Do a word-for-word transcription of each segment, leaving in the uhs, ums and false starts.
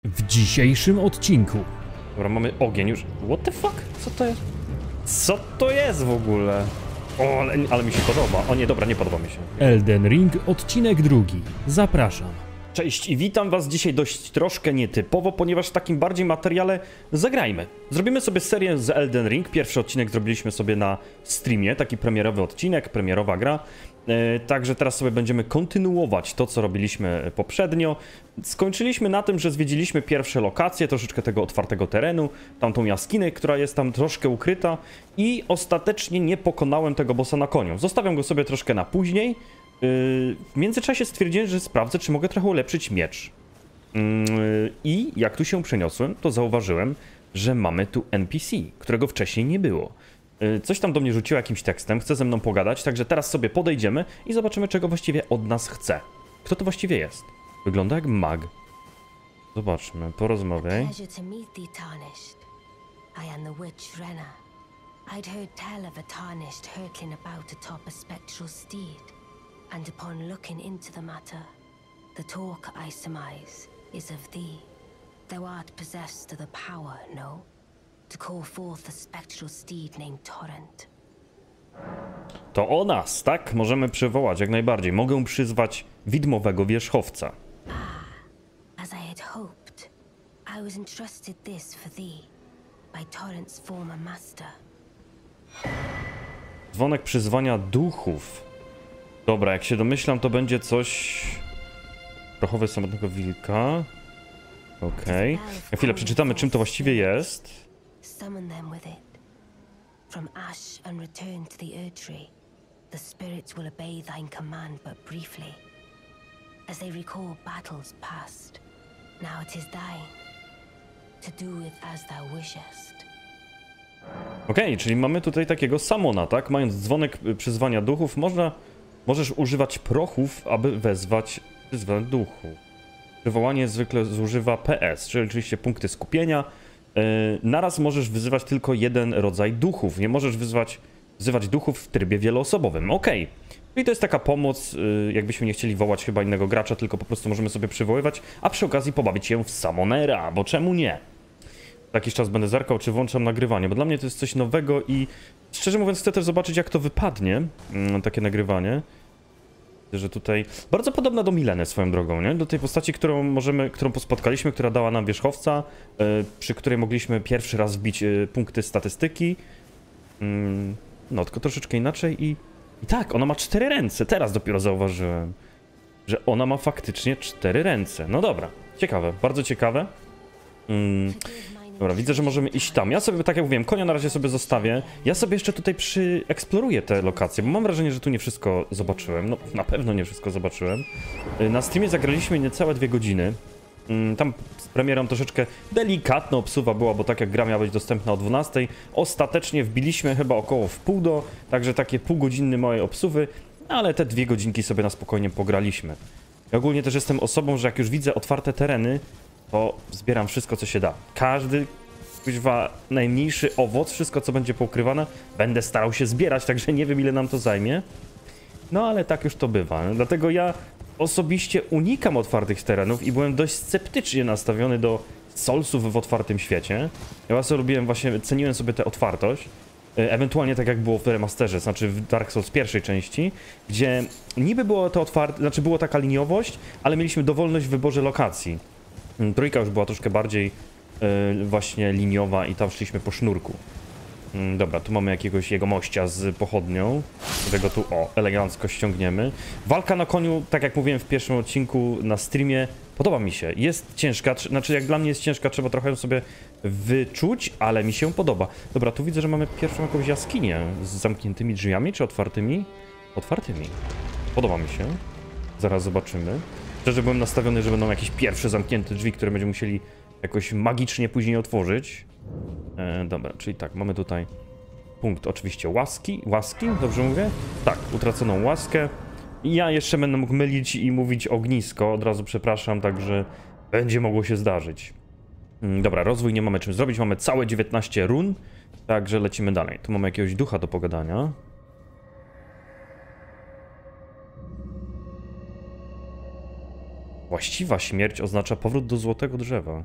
W dzisiejszym odcinku Dobra, mamy ogień już. What the fuck? Co to jest? Co to jest w ogóle? O, ale, ale mi się podoba. O nie, dobra, nie podoba mi się. Elden Ring, odcinek drugi. Zapraszam. Cześć i witam was dzisiaj dość troszkę nietypowo, ponieważ w takim bardziej materiale zagrajmy. Zrobimy sobie serię z Elden Ring. Pierwszy odcinek zrobiliśmy sobie na streamie, taki premierowy odcinek, premierowa gra. Yy, także teraz sobie będziemy kontynuować to, co robiliśmy poprzednio. Skończyliśmy na tym, że zwiedziliśmy pierwsze lokacje, troszeczkę tego otwartego terenu, tamtą jaskinię, która jest tam troszkę ukryta i ostatecznie nie pokonałem tego bossa na koniu. Zostawiam go sobie troszkę na później. W międzyczasie stwierdziłem, że sprawdzę, czy mogę trochę ulepszyć miecz. I jak tu się przeniosłem, to zauważyłem, że mamy tu N P C, którego wcześniej nie było. Coś tam do mnie rzuciło jakimś tekstem, chce ze mną pogadać, także teraz sobie podejdziemy i zobaczymy, czego właściwie od nas chce. Kto to właściwie jest? Wygląda jak mag. Zobaczmy, porozmawiaj. I'd heard tell of a tarnished hurtling about atop a spectral steed, and upon looking into the matter, the talk I surmise is of thee. Thou art possessed of the power, no? To call forth the spectral steed named Torrent. To o nas, tak? Możemy przywołać, jak najbardziej. Mogę przyzwać widmowego wierzchowca. Ah, as I had hoped, I was entrusted this for thee by Torrent's former master. Dzwonek przyzwania duchów. Dobra, jak się domyślam, to będzie coś... Prochowy samotnego wilka. Okej. Okay. Na chwilę przeczytamy, czym to właściwie jest. Summon them with it. From ash and return to the Erdtree. The spirits will obey thine command but briefly. As they recall battles past. Now it is thine. To do with as thou wishest. Okej, okay, czyli mamy tutaj takiego samona, tak? Mając dzwonek przyzwania duchów, można, możesz używać prochów, aby wezwać przyzwanie duchu. Przywołanie zwykle zużywa P S, czyli oczywiście punkty skupienia. Yy, naraz możesz wyzywać tylko jeden rodzaj duchów. Nie możesz wyzwać, wzywać duchów w trybie wieloosobowym. Okej. Okay. Czyli to jest taka pomoc, yy, jakbyśmy nie chcieli wołać chyba innego gracza, tylko po prostu możemy sobie przywoływać, a przy okazji pobawić się w Samonera, bo czemu nie? Jakiś czas będę zerkał, czy włączam nagrywanie, bo dla mnie to jest coś nowego i szczerze mówiąc chcę też zobaczyć, jak to wypadnie, mm, takie nagrywanie. Że tutaj bardzo podobna do Mileny swoją drogą, nie? Do tej postaci, którą możemy, którą spotkaliśmy, która dała nam wierzchowca, yy, przy której mogliśmy pierwszy raz wbić yy, punkty statystyki. Yy, no, tylko troszeczkę inaczej i, i tak, ona ma cztery ręce. Teraz dopiero zauważyłem, że ona ma faktycznie cztery ręce. No dobra, ciekawe, bardzo ciekawe. Yy. Dobra, widzę, że możemy iść tam. Ja sobie, tak jak mówiłem, konia na razie sobie zostawię. Ja sobie jeszcze tutaj przyeksploruję te lokacje, bo mam wrażenie, że tu nie wszystko zobaczyłem. No, na pewno nie wszystko zobaczyłem. Na streamie zagraliśmy niecałe dwie godziny. Tam z premierą troszeczkę delikatna obsuwa była, bo tak jak gra miała być dostępna o dwunastej, ostatecznie wbiliśmy chyba około w pół do, także takie półgodzinne małej obsuwy, ale te dwie godzinki sobie na spokojnie pograliśmy. Ja ogólnie też jestem osobą, że jak już widzę otwarte tereny, to zbieram wszystko, co się da. Każdy, kuźwa, najmniejszy owoc, wszystko, co będzie poukrywane, będę starał się zbierać, także nie wiem, ile nam to zajmie. No, ale tak już to bywa. Dlatego ja osobiście unikam otwartych terenów i byłem dość sceptycznie nastawiony do Soulsów w otwartym świecie. Ja bardzo lubiłem właśnie, ceniłem sobie tę otwartość. Ewentualnie tak jak było w remasterze, znaczy w Dark Souls pierwszej części, gdzie niby było to otwarte, znaczy była taka liniowość, ale mieliśmy dowolność w wyborze lokacji. Trójka już była troszkę bardziej yy, właśnie liniowa i tam szliśmy po sznurku. Yy, dobra, tu mamy jakiegoś jego mościa z pochodnią, którego tu, o, elegancko ściągniemy. Walka na koniu, tak jak mówiłem w pierwszym odcinku na streamie, podoba mi się. Jest ciężka, znaczy jak dla mnie jest ciężka, trzeba trochę ją sobie wyczuć, ale mi się podoba. Dobra, tu widzę, że mamy pierwszą jakąś jaskinię z zamkniętymi drzwiami, czy otwartymi? Otwartymi. Podoba mi się. Zaraz zobaczymy. Szczerze byłem nastawiony, że będą jakieś pierwsze zamknięte drzwi, które będziemy musieli jakoś magicznie później otworzyć. E, dobra, czyli tak, mamy tutaj punkt oczywiście łaski. Łaski, dobrze mówię? Tak, utraconą łaskę. I ja jeszcze będę mógł mylić i mówić ognisko, od razu przepraszam, także będzie mogło się zdarzyć. Mm, dobra, rozwój nie mamy czym zrobić, mamy całe dziewiętnaście run, także lecimy dalej. Tu mamy jakiegoś ducha do pogadania. Właściwa śmierć oznacza powrót do złotego drzewa.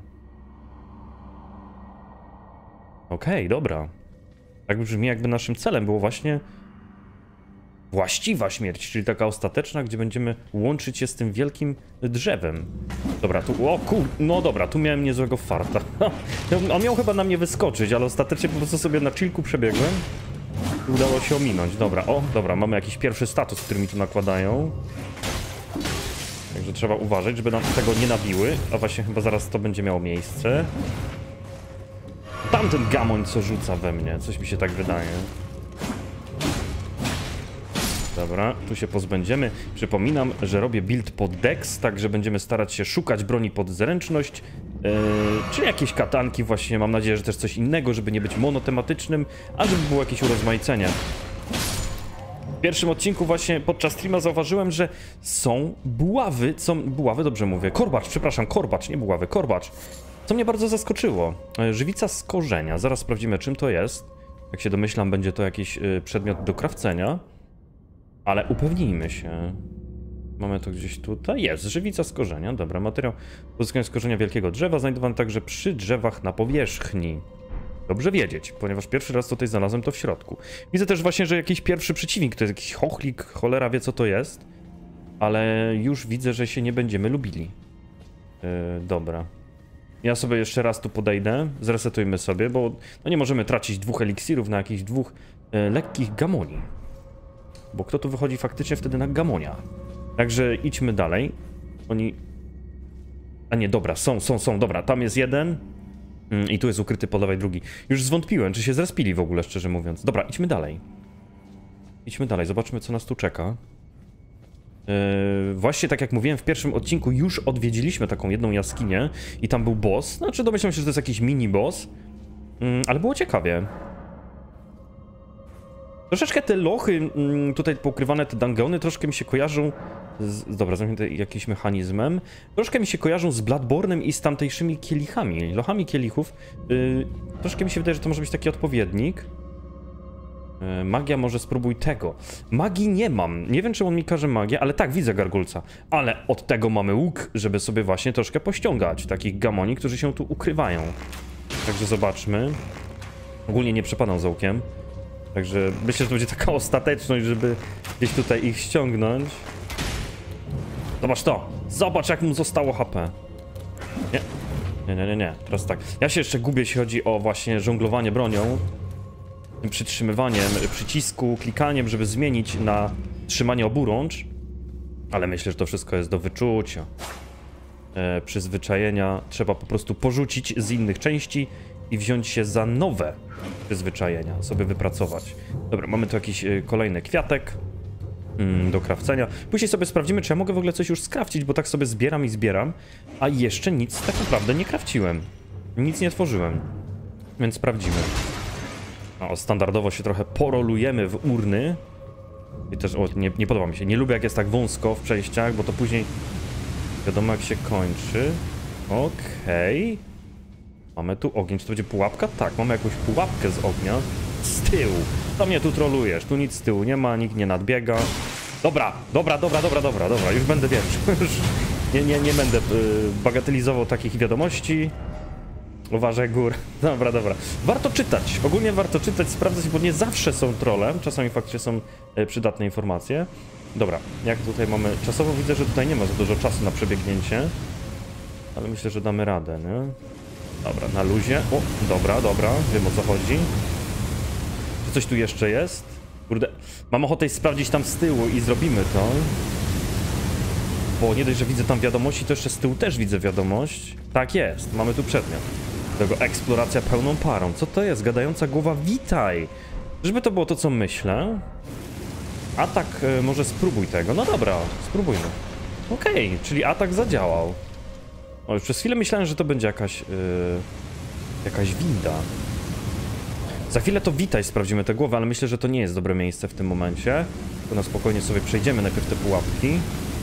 Okej, okay, dobra. Tak brzmi, jakby naszym celem było właśnie właściwa śmierć, czyli taka ostateczna, gdzie będziemy łączyć się z tym wielkim drzewem. Dobra, tu, o kur... no dobra, tu miałem niezłego farta. On miał chyba na mnie wyskoczyć, ale ostatecznie po prostu sobie na chillku przebiegłem i udało się ominąć. Dobra, o, dobra, mamy jakiś pierwszy status, który mi tu nakładają. Także trzeba uważać, żeby nam tego nie nabiły, a właśnie chyba zaraz to będzie miało miejsce. Tamten gamoń, co rzuca we mnie, coś mi się tak wydaje. Dobra, tu się pozbędziemy. Przypominam, że robię build pod dex, także będziemy starać się szukać broni pod zręczność, yy, czyli jakieś katanki właśnie, mam nadzieję, że też coś innego, żeby nie być monotematycznym, a żeby było jakieś urozmaicenie. W pierwszym odcinku właśnie podczas streama zauważyłem, że są buławy, co... buławy, dobrze mówię, korbacz, przepraszam, korbacz, nie buławy, korbacz. Co mnie bardzo zaskoczyło. Żywica z korzenia, zaraz sprawdzimy, czym to jest. Jak się domyślam, będzie to jakiś yy, przedmiot do krawcenia. Ale upewnijmy się. Mamy to gdzieś tutaj. Jest, żywica z korzenia. Dobra, materiał pozyskany z korzenia wielkiego drzewa, znajdowany także przy drzewach na powierzchni. Dobrze wiedzieć, ponieważ pierwszy raz tutaj znalazłem to w środku. Widzę też właśnie, że jakiś pierwszy przeciwnik, to jest jakiś chochlik, cholera wie co to jest. Ale już widzę, że się nie będziemy lubili. Yy, dobra. Ja sobie jeszcze raz tu podejdę, zresetujmy sobie, bo no nie możemy tracić dwóch eliksirów na jakichś dwóch yy, lekkich gamoni. Bo kto tu wychodzi faktycznie wtedy na gamonia? Także idźmy dalej. Oni... A nie, dobra, są, są, są, dobra. Tam jest jeden. Mm, I tu jest ukryty po lewej drugi. Już zwątpiłem, czy się zrespili w ogóle, szczerze mówiąc. Dobra, idźmy dalej. Idźmy dalej, zobaczmy, co nas tu czeka. Yy, właśnie tak jak mówiłem, w pierwszym odcinku już odwiedziliśmy taką jedną jaskinię i tam był boss. Znaczy domyślam się, że to jest jakiś mini boss. Yy, ale było ciekawie. Troszeczkę te lochy, tutaj pokrywane, te dungeony, troszkę mi się kojarzą z, dobra, zamknięte jakimś mechanizmem, troszkę mi się kojarzą z Bloodborne'em i z tamtejszymi kielichami, lochami kielichów. Yy, troszkę mi się wydaje, że to może być taki odpowiednik. Yy, magia, może spróbuj tego. Magii nie mam, nie wiem, czy on mi każe magię, ale tak, widzę gargulca. Ale od tego mamy łuk, żeby sobie właśnie troszkę pościągać takich gamoni, którzy się tu ukrywają. Także zobaczmy. Ogólnie nie przepadam za łukiem. Także myślę, że to będzie taka ostateczność, żeby gdzieś tutaj ich ściągnąć. Zobacz to! Zobacz, jak mu zostało H P. Nie. Nie, nie, nie, nie. Teraz tak. Ja się jeszcze gubię, jeśli chodzi o właśnie żonglowanie bronią. Tym przytrzymywaniem przycisku, klikaniem, żeby zmienić na trzymanie oburącz. Ale myślę, że to wszystko jest do wyczucia. E, przyzwyczajenia trzeba po prostu porzucić z innych części i wziąć się za nowe przyzwyczajenia, sobie wypracować. Dobra, mamy tu jakiś y, kolejny kwiatek mm, do krawcenia. Później sobie sprawdzimy, czy ja mogę w ogóle coś już skrawcić, bo tak sobie zbieram i zbieram, a jeszcze nic tak naprawdę nie krawciłem. Nic nie tworzyłem, więc sprawdzimy. O, standardowo się trochę porolujemy w urny. I też, o, nie, nie podoba mi się, nie lubię jak jest tak wąsko w przejściach, bo to później wiadomo jak się kończy. Okej. Okay. Mamy tu ogień, czy to będzie pułapka? Tak, mamy jakąś pułapkę z ognia. Z tyłu. To mnie tu trolujesz, tu nic z tyłu nie ma, nikt nie nadbiega. Dobra, dobra, dobra, dobra, dobra, dobra, już będę większy. Już nie, nie, nie będę y, bagatelizował takich wiadomości. Uważaj, gór. Dobra, dobra. Warto czytać, ogólnie warto czytać, sprawdzać, bo nie zawsze są trolle. Czasami faktycznie są y, przydatne informacje. Dobra, jak tutaj mamy... Czasowo widzę, że tutaj nie ma za dużo czasu na przebiegnięcie. Ale myślę, że damy radę, nie? Dobra, na luzie. O, dobra, dobra, wiem o co chodzi. Czy coś tu jeszcze jest? Kurde, mam ochotę sprawdzić tam z tyłu i zrobimy to. Bo nie dość, że widzę tam wiadomości, to jeszcze z tyłu też widzę wiadomość. Tak jest, mamy tu przedmiot. Tego eksploracja pełną parą. Co to jest? Gadająca głowa, witaj! Żeby to było to, co myślę. Atak, y, może spróbuj tego. No dobra, spróbujmy. Okej, okay, czyli atak zadziałał. O, już przez chwilę myślałem, że to będzie jakaś, yy, jakaś winda. Za chwilę to witaj, sprawdzimy tę głowę, ale myślę, że to nie jest dobre miejsce w tym momencie. To na spokojnie sobie przejdziemy najpierw te pułapki.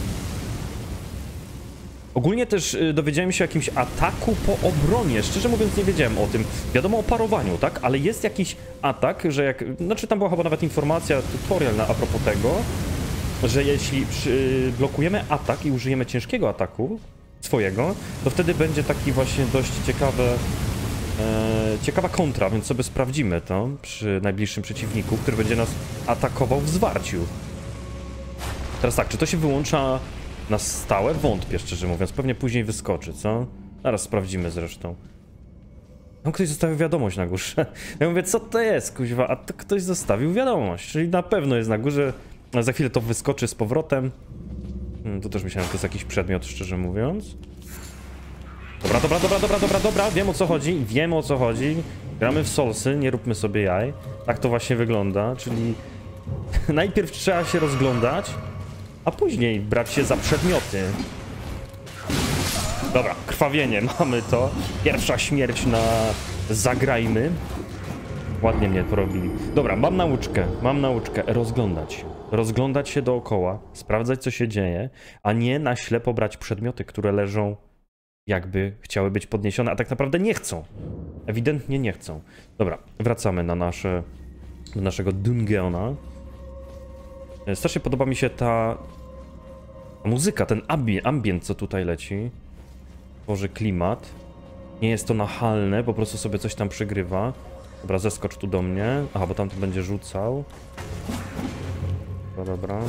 Ogólnie też yy, dowiedziałem się o jakimś ataku po obronie. Szczerze mówiąc nie wiedziałem o tym. Wiadomo o parowaniu, tak? Ale jest jakiś atak, że jak... Znaczy tam była chyba nawet informacja, tutorial na, a propos tego, że jeśli przy, blokujemy atak i użyjemy ciężkiego ataku, swojego, to wtedy będzie taki właśnie dość ciekawy, e, ciekawa kontra, więc sobie sprawdzimy to przy najbliższym przeciwniku, który będzie nas atakował w zwarciu. Teraz tak, czy to się wyłącza na stałe? Wątpię, szczerze mówiąc. Pewnie później wyskoczy, co? Zaraz sprawdzimy zresztą. Tam ktoś zostawił wiadomość na górze. Ja mówię, co to jest, kuźwa? A to ktoś zostawił wiadomość, czyli na pewno jest na górze. A za chwilę to wyskoczy z powrotem. Hmm, tu też myślałem, że to jest jakiś przedmiot, szczerze mówiąc. Dobra, dobra, dobra, dobra, dobra, dobra. Wiem, o co chodzi, wiem, o co chodzi. Gramy w Soulsy, nie róbmy sobie jaj. Tak to właśnie wygląda, czyli najpierw trzeba się rozglądać, a później brać się za przedmioty. Dobra, krwawienie, mamy to. Pierwsza śmierć na zagrajmy. Ładnie mnie porobili. Dobra, mam nauczkę, mam nauczkę. Rozglądać się. Rozglądać się dookoła, sprawdzać, co się dzieje, a nie na ślepo brać przedmioty, które leżą, jakby chciały być podniesione, a tak naprawdę nie chcą. Ewidentnie nie chcą. Dobra, wracamy na nasze, do naszego dungeona. Strasznie podoba mi się ta muzyka, ten ambient, ambient, co tutaj leci. Tworzy klimat. Nie jest to nachalne, po prostu sobie coś tam przygrywa. Dobra, zeskocz tu do mnie. Aha, bo tam to będzie rzucał. Dobra, dobra.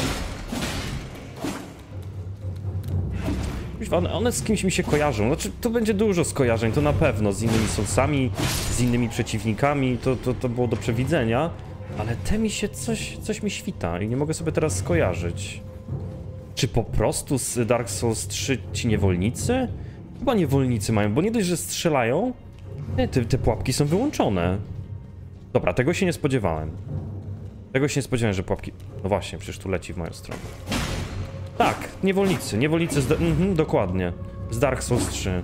One, one z kimś mi się kojarzą. Znaczy, to będzie dużo skojarzeń, to na pewno. Z innymi soulsami, z innymi przeciwnikami. To, to, to było do przewidzenia. Ale te mi się coś, coś mi świta i nie mogę sobie teraz skojarzyć. Czy po prostu z Dark Souls trzy ci niewolnicy? Chyba niewolnicy mają, bo nie dość, że strzelają. Nie, te, te pułapki są wyłączone. Dobra, tego się nie spodziewałem. Tego się nie spodziewałem, że pułapki... No właśnie, przecież tu leci w moją stronę. Tak, niewolnicy, niewolnicy z... Mhm, dokładnie. Z Dark Souls trzy.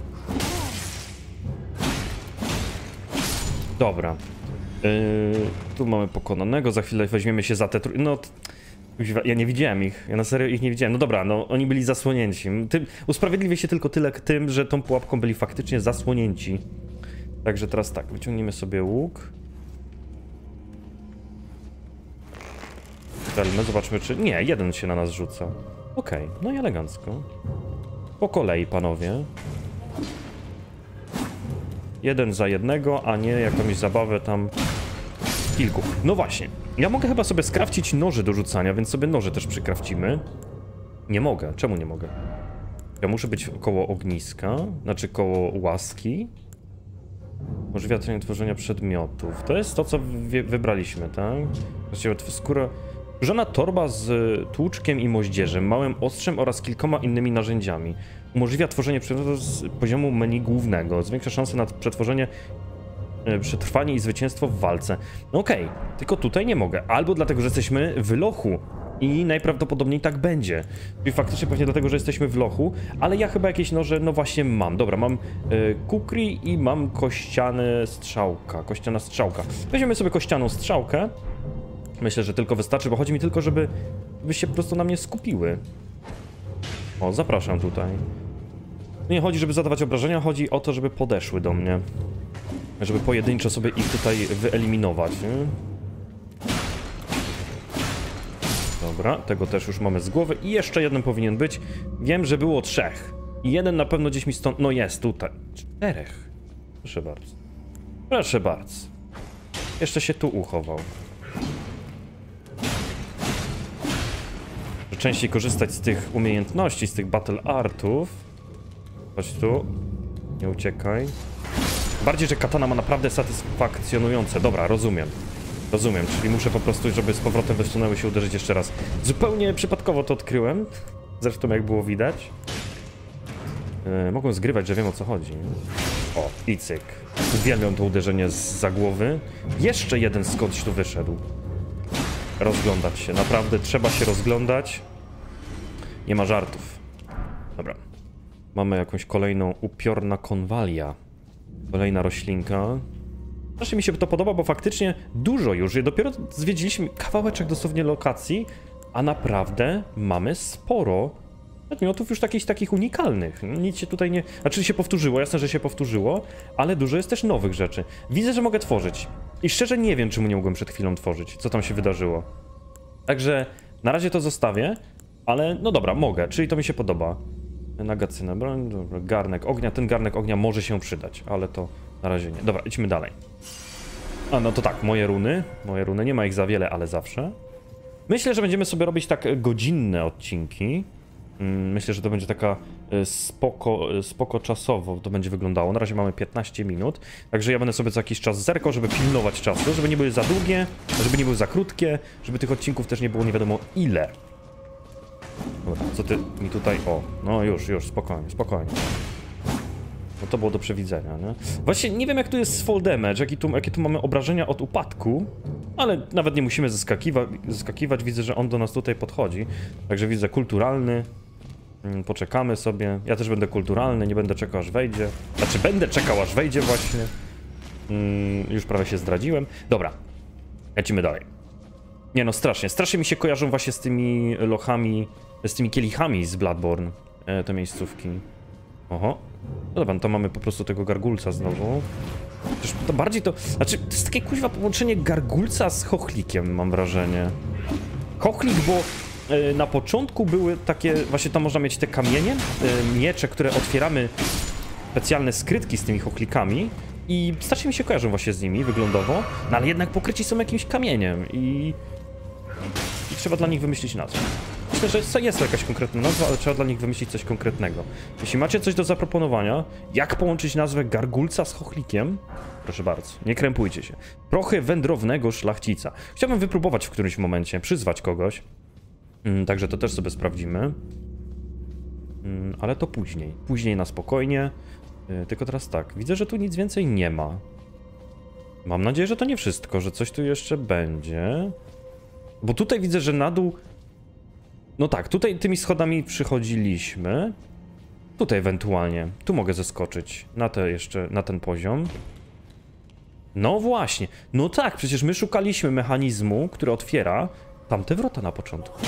Dobra. Yy, tu mamy pokonanego, za chwilę weźmiemy się za te... Tr... No... Ja nie widziałem ich, ja na serio ich nie widziałem. No dobra, no oni byli zasłonięci. Tym, usprawiedliwię się tylko tyle tym, że tą pułapką byli faktycznie zasłonięci. Także teraz tak, wyciągniemy sobie łuk. Strzelmy, zobaczmy czy... Nie, jeden się na nas rzuca. Okej, okay, no i elegancko. Po kolei, panowie. Jeden za jednego, a nie jakąś zabawę tam... kilku. No właśnie, ja mogę chyba sobie skrafcić noże do rzucania, więc sobie noże też przykrafcimy. Nie mogę, czemu nie mogę? Ja muszę być koło ogniska, znaczy koło łaski. Możliwe tworzenia przedmiotów. To jest to, co wy wybraliśmy, tak? Właściwie skóra... Żona torba z tłuczkiem i moździerzem, małym ostrzem oraz kilkoma innymi narzędziami. Umożliwia tworzenie przedmiotów z poziomu menu głównego. Zwiększa szanse na przetworzenie, przetrwanie i zwycięstwo w walce. No okej, okay, tylko tutaj nie mogę. Albo dlatego, że jesteśmy w lochu. I najprawdopodobniej tak będzie. Czyli faktycznie pewnie dlatego, że jesteśmy w lochu, ale ja chyba jakieś noże, no właśnie mam. Dobra, mam y, kukri i mam kościane strzałka. Kościana strzałka. Weźmiemy sobie kościaną strzałkę. Myślę, że tylko wystarczy, bo chodzi mi tylko, żeby, żeby się po prostu na mnie skupiły. O, zapraszam tutaj. Nie chodzi, żeby zadawać obrażenia, chodzi o to, żeby podeszły do mnie. Żeby pojedynczo sobie ich tutaj wyeliminować. Nie? Dobra, tego też już mamy z głowy. I jeszcze jeden powinien być. Wiem, że było trzech. I jeden na pewno gdzieś mi stąd... No jest, tutaj. Czterech. Proszę bardzo. Proszę bardzo. Jeszcze się tu uchował. Częściej korzystać z tych umiejętności, z tych battle artów. Chodź tu. Nie uciekaj. Bardziej, że katana ma naprawdę satysfakcjonujące. Dobra, rozumiem. Rozumiem, czyli muszę po prostu, żeby z powrotem wysunęły się uderzyć jeszcze raz. Zupełnie przypadkowo to odkryłem. Zresztą jak było widać. Yy, mogłem zgrywać, że wiem o co chodzi. O, i cyk. Uwielbiam to uderzenie zza głowy. Jeszcze jeden skądś tu wyszedł. Rozglądać się, naprawdę trzeba się rozglądać. Nie ma żartów. Dobra. Mamy jakąś kolejną upiorna konwalia. Kolejna roślinka. Strasznie mi się to podoba, bo faktycznie dużo już. Dopiero zwiedziliśmy kawałeczek dosłownie lokacji, a naprawdę mamy sporo przedmiotów już takich, takich unikalnych. Nic się tutaj nie... Znaczy się powtórzyło, jasne, że się powtórzyło, ale dużo jest też nowych rzeczy. Widzę, że mogę tworzyć. I szczerze nie wiem, czemu nie mogłem przed chwilą tworzyć, co tam się wydarzyło. Także na razie to zostawię, ale no dobra, mogę, czyli to mi się podoba. Nagacynę broń, dobra, garnek ognia. Ten garnek ognia może się przydać, ale to na razie nie. Dobra, idźmy dalej. A no to tak, moje runy. Moje runy, nie ma ich za wiele, ale zawsze. Myślę, że będziemy sobie robić tak godzinne odcinki. Myślę, że to będzie taka spoko, spoko czasowo to będzie wyglądało. Na razie mamy piętnaście minut, także ja będę sobie co jakiś czas zerkał, żeby pilnować czasu, żeby nie były za długie, żeby nie były za krótkie, żeby tych odcinków też nie było nie wiadomo ile. Dobra, co ty mi tutaj... O, no już, już, spokojnie, spokojnie. No to było do przewidzenia, nie? Właśnie nie wiem jak tu jest z fall damage, jakie tu, jakie tu mamy obrażenia od upadku, ale nawet nie musimy zeskakiwa zeskakiwać, widzę, że on do nas tutaj podchodzi. Także widzę kulturalny, poczekamy sobie, ja też będę kulturalny, nie będę czekał aż wejdzie. Znaczy będę czekał aż wejdzie właśnie. Hmm, już prawie się zdradziłem. Dobra, lecimy dalej. Nie no, strasznie, strasznie mi się kojarzą właśnie z tymi lochami, z tymi kielichami z Bloodborne, te miejscówki. Oho. No dobra, no to mamy po prostu tego gargulca znowu. Przecież to bardziej to... Znaczy, to jest takie kuźwa połączenie gargulca z chochlikiem, mam wrażenie. Chochlik, bo y, na początku były takie... Właśnie tam można mieć te kamienie, y, miecze, które otwieramy, specjalne skrytki z tymi chochlikami. I strasznie mi się kojarzą właśnie z nimi, wyglądowo. No ale jednak pokryci są jakimś kamieniem i... I trzeba dla nich wymyślić nazwę. Myślę, że jest to jakaś konkretna nazwa, ale trzeba dla nich wymyślić coś konkretnego. Jeśli macie coś do zaproponowania, jak połączyć nazwę gargulca z chochlikiem, proszę bardzo, nie krępujcie się. Prochy wędrownego szlachcica. Chciałbym wypróbować w którymś momencie, przyzwać kogoś. Mm, także to też sobie sprawdzimy. Mm, ale to później. Później na spokojnie. Yy, tylko teraz tak, widzę, że tu nic więcej nie ma. Mam nadzieję, że to nie wszystko, że coś tu jeszcze będzie. Bo tutaj widzę, że na dół... No tak, tutaj tymi schodami przychodziliśmy. Tutaj ewentualnie. Tu mogę zeskoczyć. Na te jeszcze, na ten poziom. No właśnie. No tak, przecież my szukaliśmy mechanizmu, który otwiera tamte wrota na początku.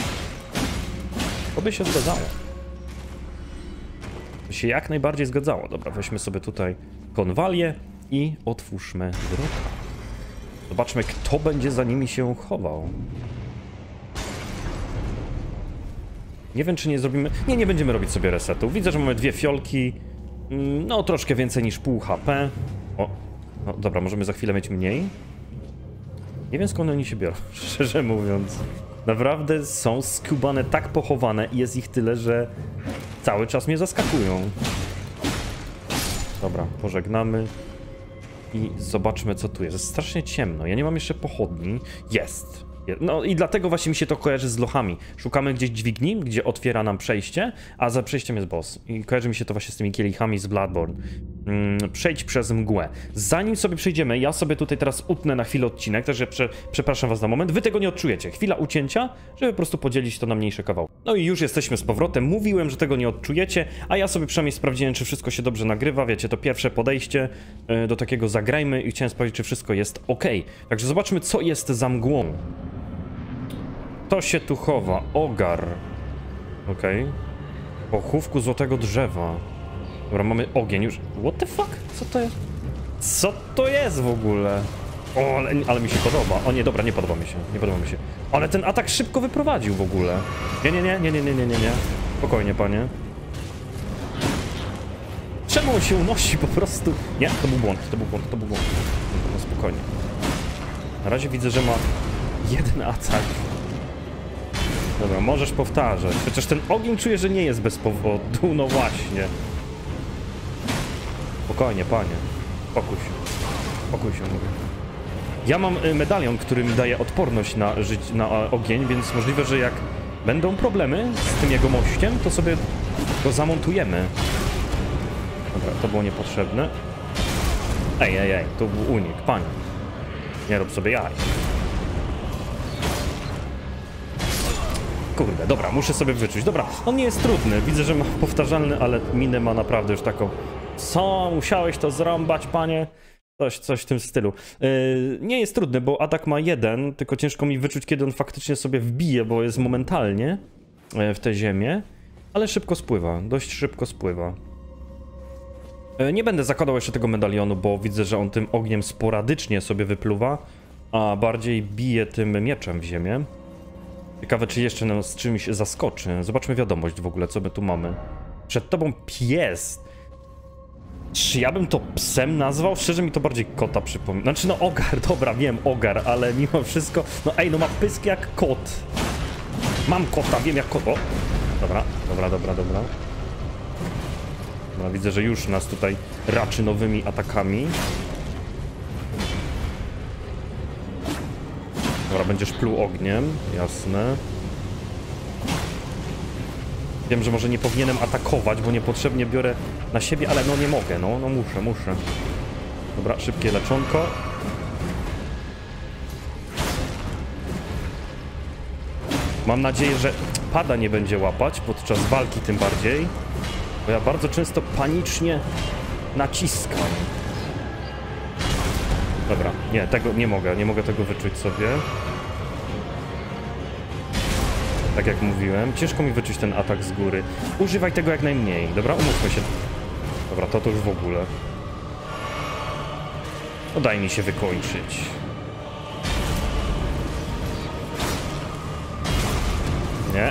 To by się zgadzało. To się jak najbardziej zgadzało. Dobra, weźmy sobie tutaj konwalię i otwórzmy wrota. Zobaczmy, kto będzie za nimi się chował. Nie wiem, czy nie zrobimy... Nie, nie będziemy robić sobie resetu. Widzę, że mamy dwie fiolki. No, troszkę więcej niż pół H P. O, no dobra, możemy za chwilę mieć mniej. Nie wiem, skąd oni się biorą, szczerze mówiąc. Naprawdę są skubane, tak pochowane i jest ich tyle, że cały czas mnie zaskakują. Dobra, pożegnamy. I zobaczmy, co tu jest. Jest strasznie ciemno. Ja nie mam jeszcze pochodni. Jest. No i dlatego właśnie mi się to kojarzy z lochami. Szukamy gdzieś dźwigni, gdzie otwiera nam przejście, a za przejściem jest boss. I kojarzy mi się to właśnie z tymi kielichami z Bloodborne. Mm, przejdź przez mgłę. Zanim sobie przejdziemy, ja sobie tutaj teraz utnę na chwilę odcinek, także prze, przepraszam was na moment. Wy tego nie odczujecie. Chwila ucięcia, żeby po prostu podzielić to na mniejsze kawałki. No i już jesteśmy z powrotem. Mówiłem, że tego nie odczujecie, a ja sobie przynajmniej sprawdziłem, czy wszystko się dobrze nagrywa. Wiecie, to pierwsze podejście yy, do takiego zagrajmy i chciałem sprawdzić, czy wszystko jest ok. Także zobaczmy, co jest za mgłą. To się tu chowa. Ogar. Okej. Okay. Pochówku złotego drzewa. Dobra, mamy ogień już. What the fuck? Co to jest? Co to jest w ogóle? O, ale, ale mi się podoba. O nie, dobra, nie podoba mi się. Nie podoba mi się. Ale ten atak szybko wyprowadził w ogóle. Nie, nie, nie, nie, nie, nie, nie, nie, nie. Spokojnie, panie. Czemu on się unosi po prostu? Nie, to był błąd, to był błąd, to był błąd. No spokojnie. Na razie widzę, że ma jeden atak. Dobra, możesz powtarzać. Chociaż ten ogień czuję, że nie jest bez powodu. No właśnie. Spokojnie, panie. Spokój się. Spokój się, mówię. Ja mam medalion, który mi daje odporność na, żyć, na ogień, więc możliwe, że jak będą problemy z tym jego mościem, to sobie go zamontujemy. Dobra, to było niepotrzebne. Ej, ej, ej, to był unik, panie. Nie rób sobie jaj. Kurde, dobra, muszę sobie wyczuć. Dobra, on nie jest trudny. Widzę, że ma powtarzalny, ale minę ma naprawdę już taką... Co? Musiałeś to zrąbać, panie? Coś, coś w tym stylu. Yy, nie jest trudny, bo atak ma jeden, tylko ciężko mi wyczuć, kiedy on faktycznie sobie wbije, bo jest momentalnie yy, w tę ziemię. Ale szybko spływa, dość szybko spływa. Yy, nie będę zakładał jeszcze tego medalionu, bo widzę, że on tym ogniem sporadycznie sobie wypluwa, a bardziej bije tym mieczem w ziemię. Ciekawe, czy jeszcze nas z czymś zaskoczy. Zobaczmy wiadomość w ogóle, co my tu mamy. Przed tobą pies. Czy ja bym to psem nazwał? Szczerze mi to bardziej kota przypomina. Znaczy no ogar, dobra, wiem, ogar, ale mimo wszystko... No ej, no ma pysk jak kot. Mam kota, wiem jak kot. O! Dobra, dobra, dobra, dobra. No widzę, że już nas tutaj raczy nowymi atakami. Dobra, będziesz pluł ogniem, jasne. Wiem, że może nie powinienem atakować, bo niepotrzebnie biorę na siebie, ale no nie mogę, no, no muszę, muszę. Dobra, szybkie leczonko. Mam nadzieję, że pada nie będzie łapać podczas walki tym bardziej, bo ja bardzo często panicznie naciskam. Dobra, nie, tego nie mogę, nie mogę tego wyczuć sobie. Tak jak mówiłem, ciężko mi wyczuć ten atak z góry. Używaj tego jak najmniej, dobra? Umówmy się. Dobra, to to już w ogóle. No daj mi się wykończyć. Nie.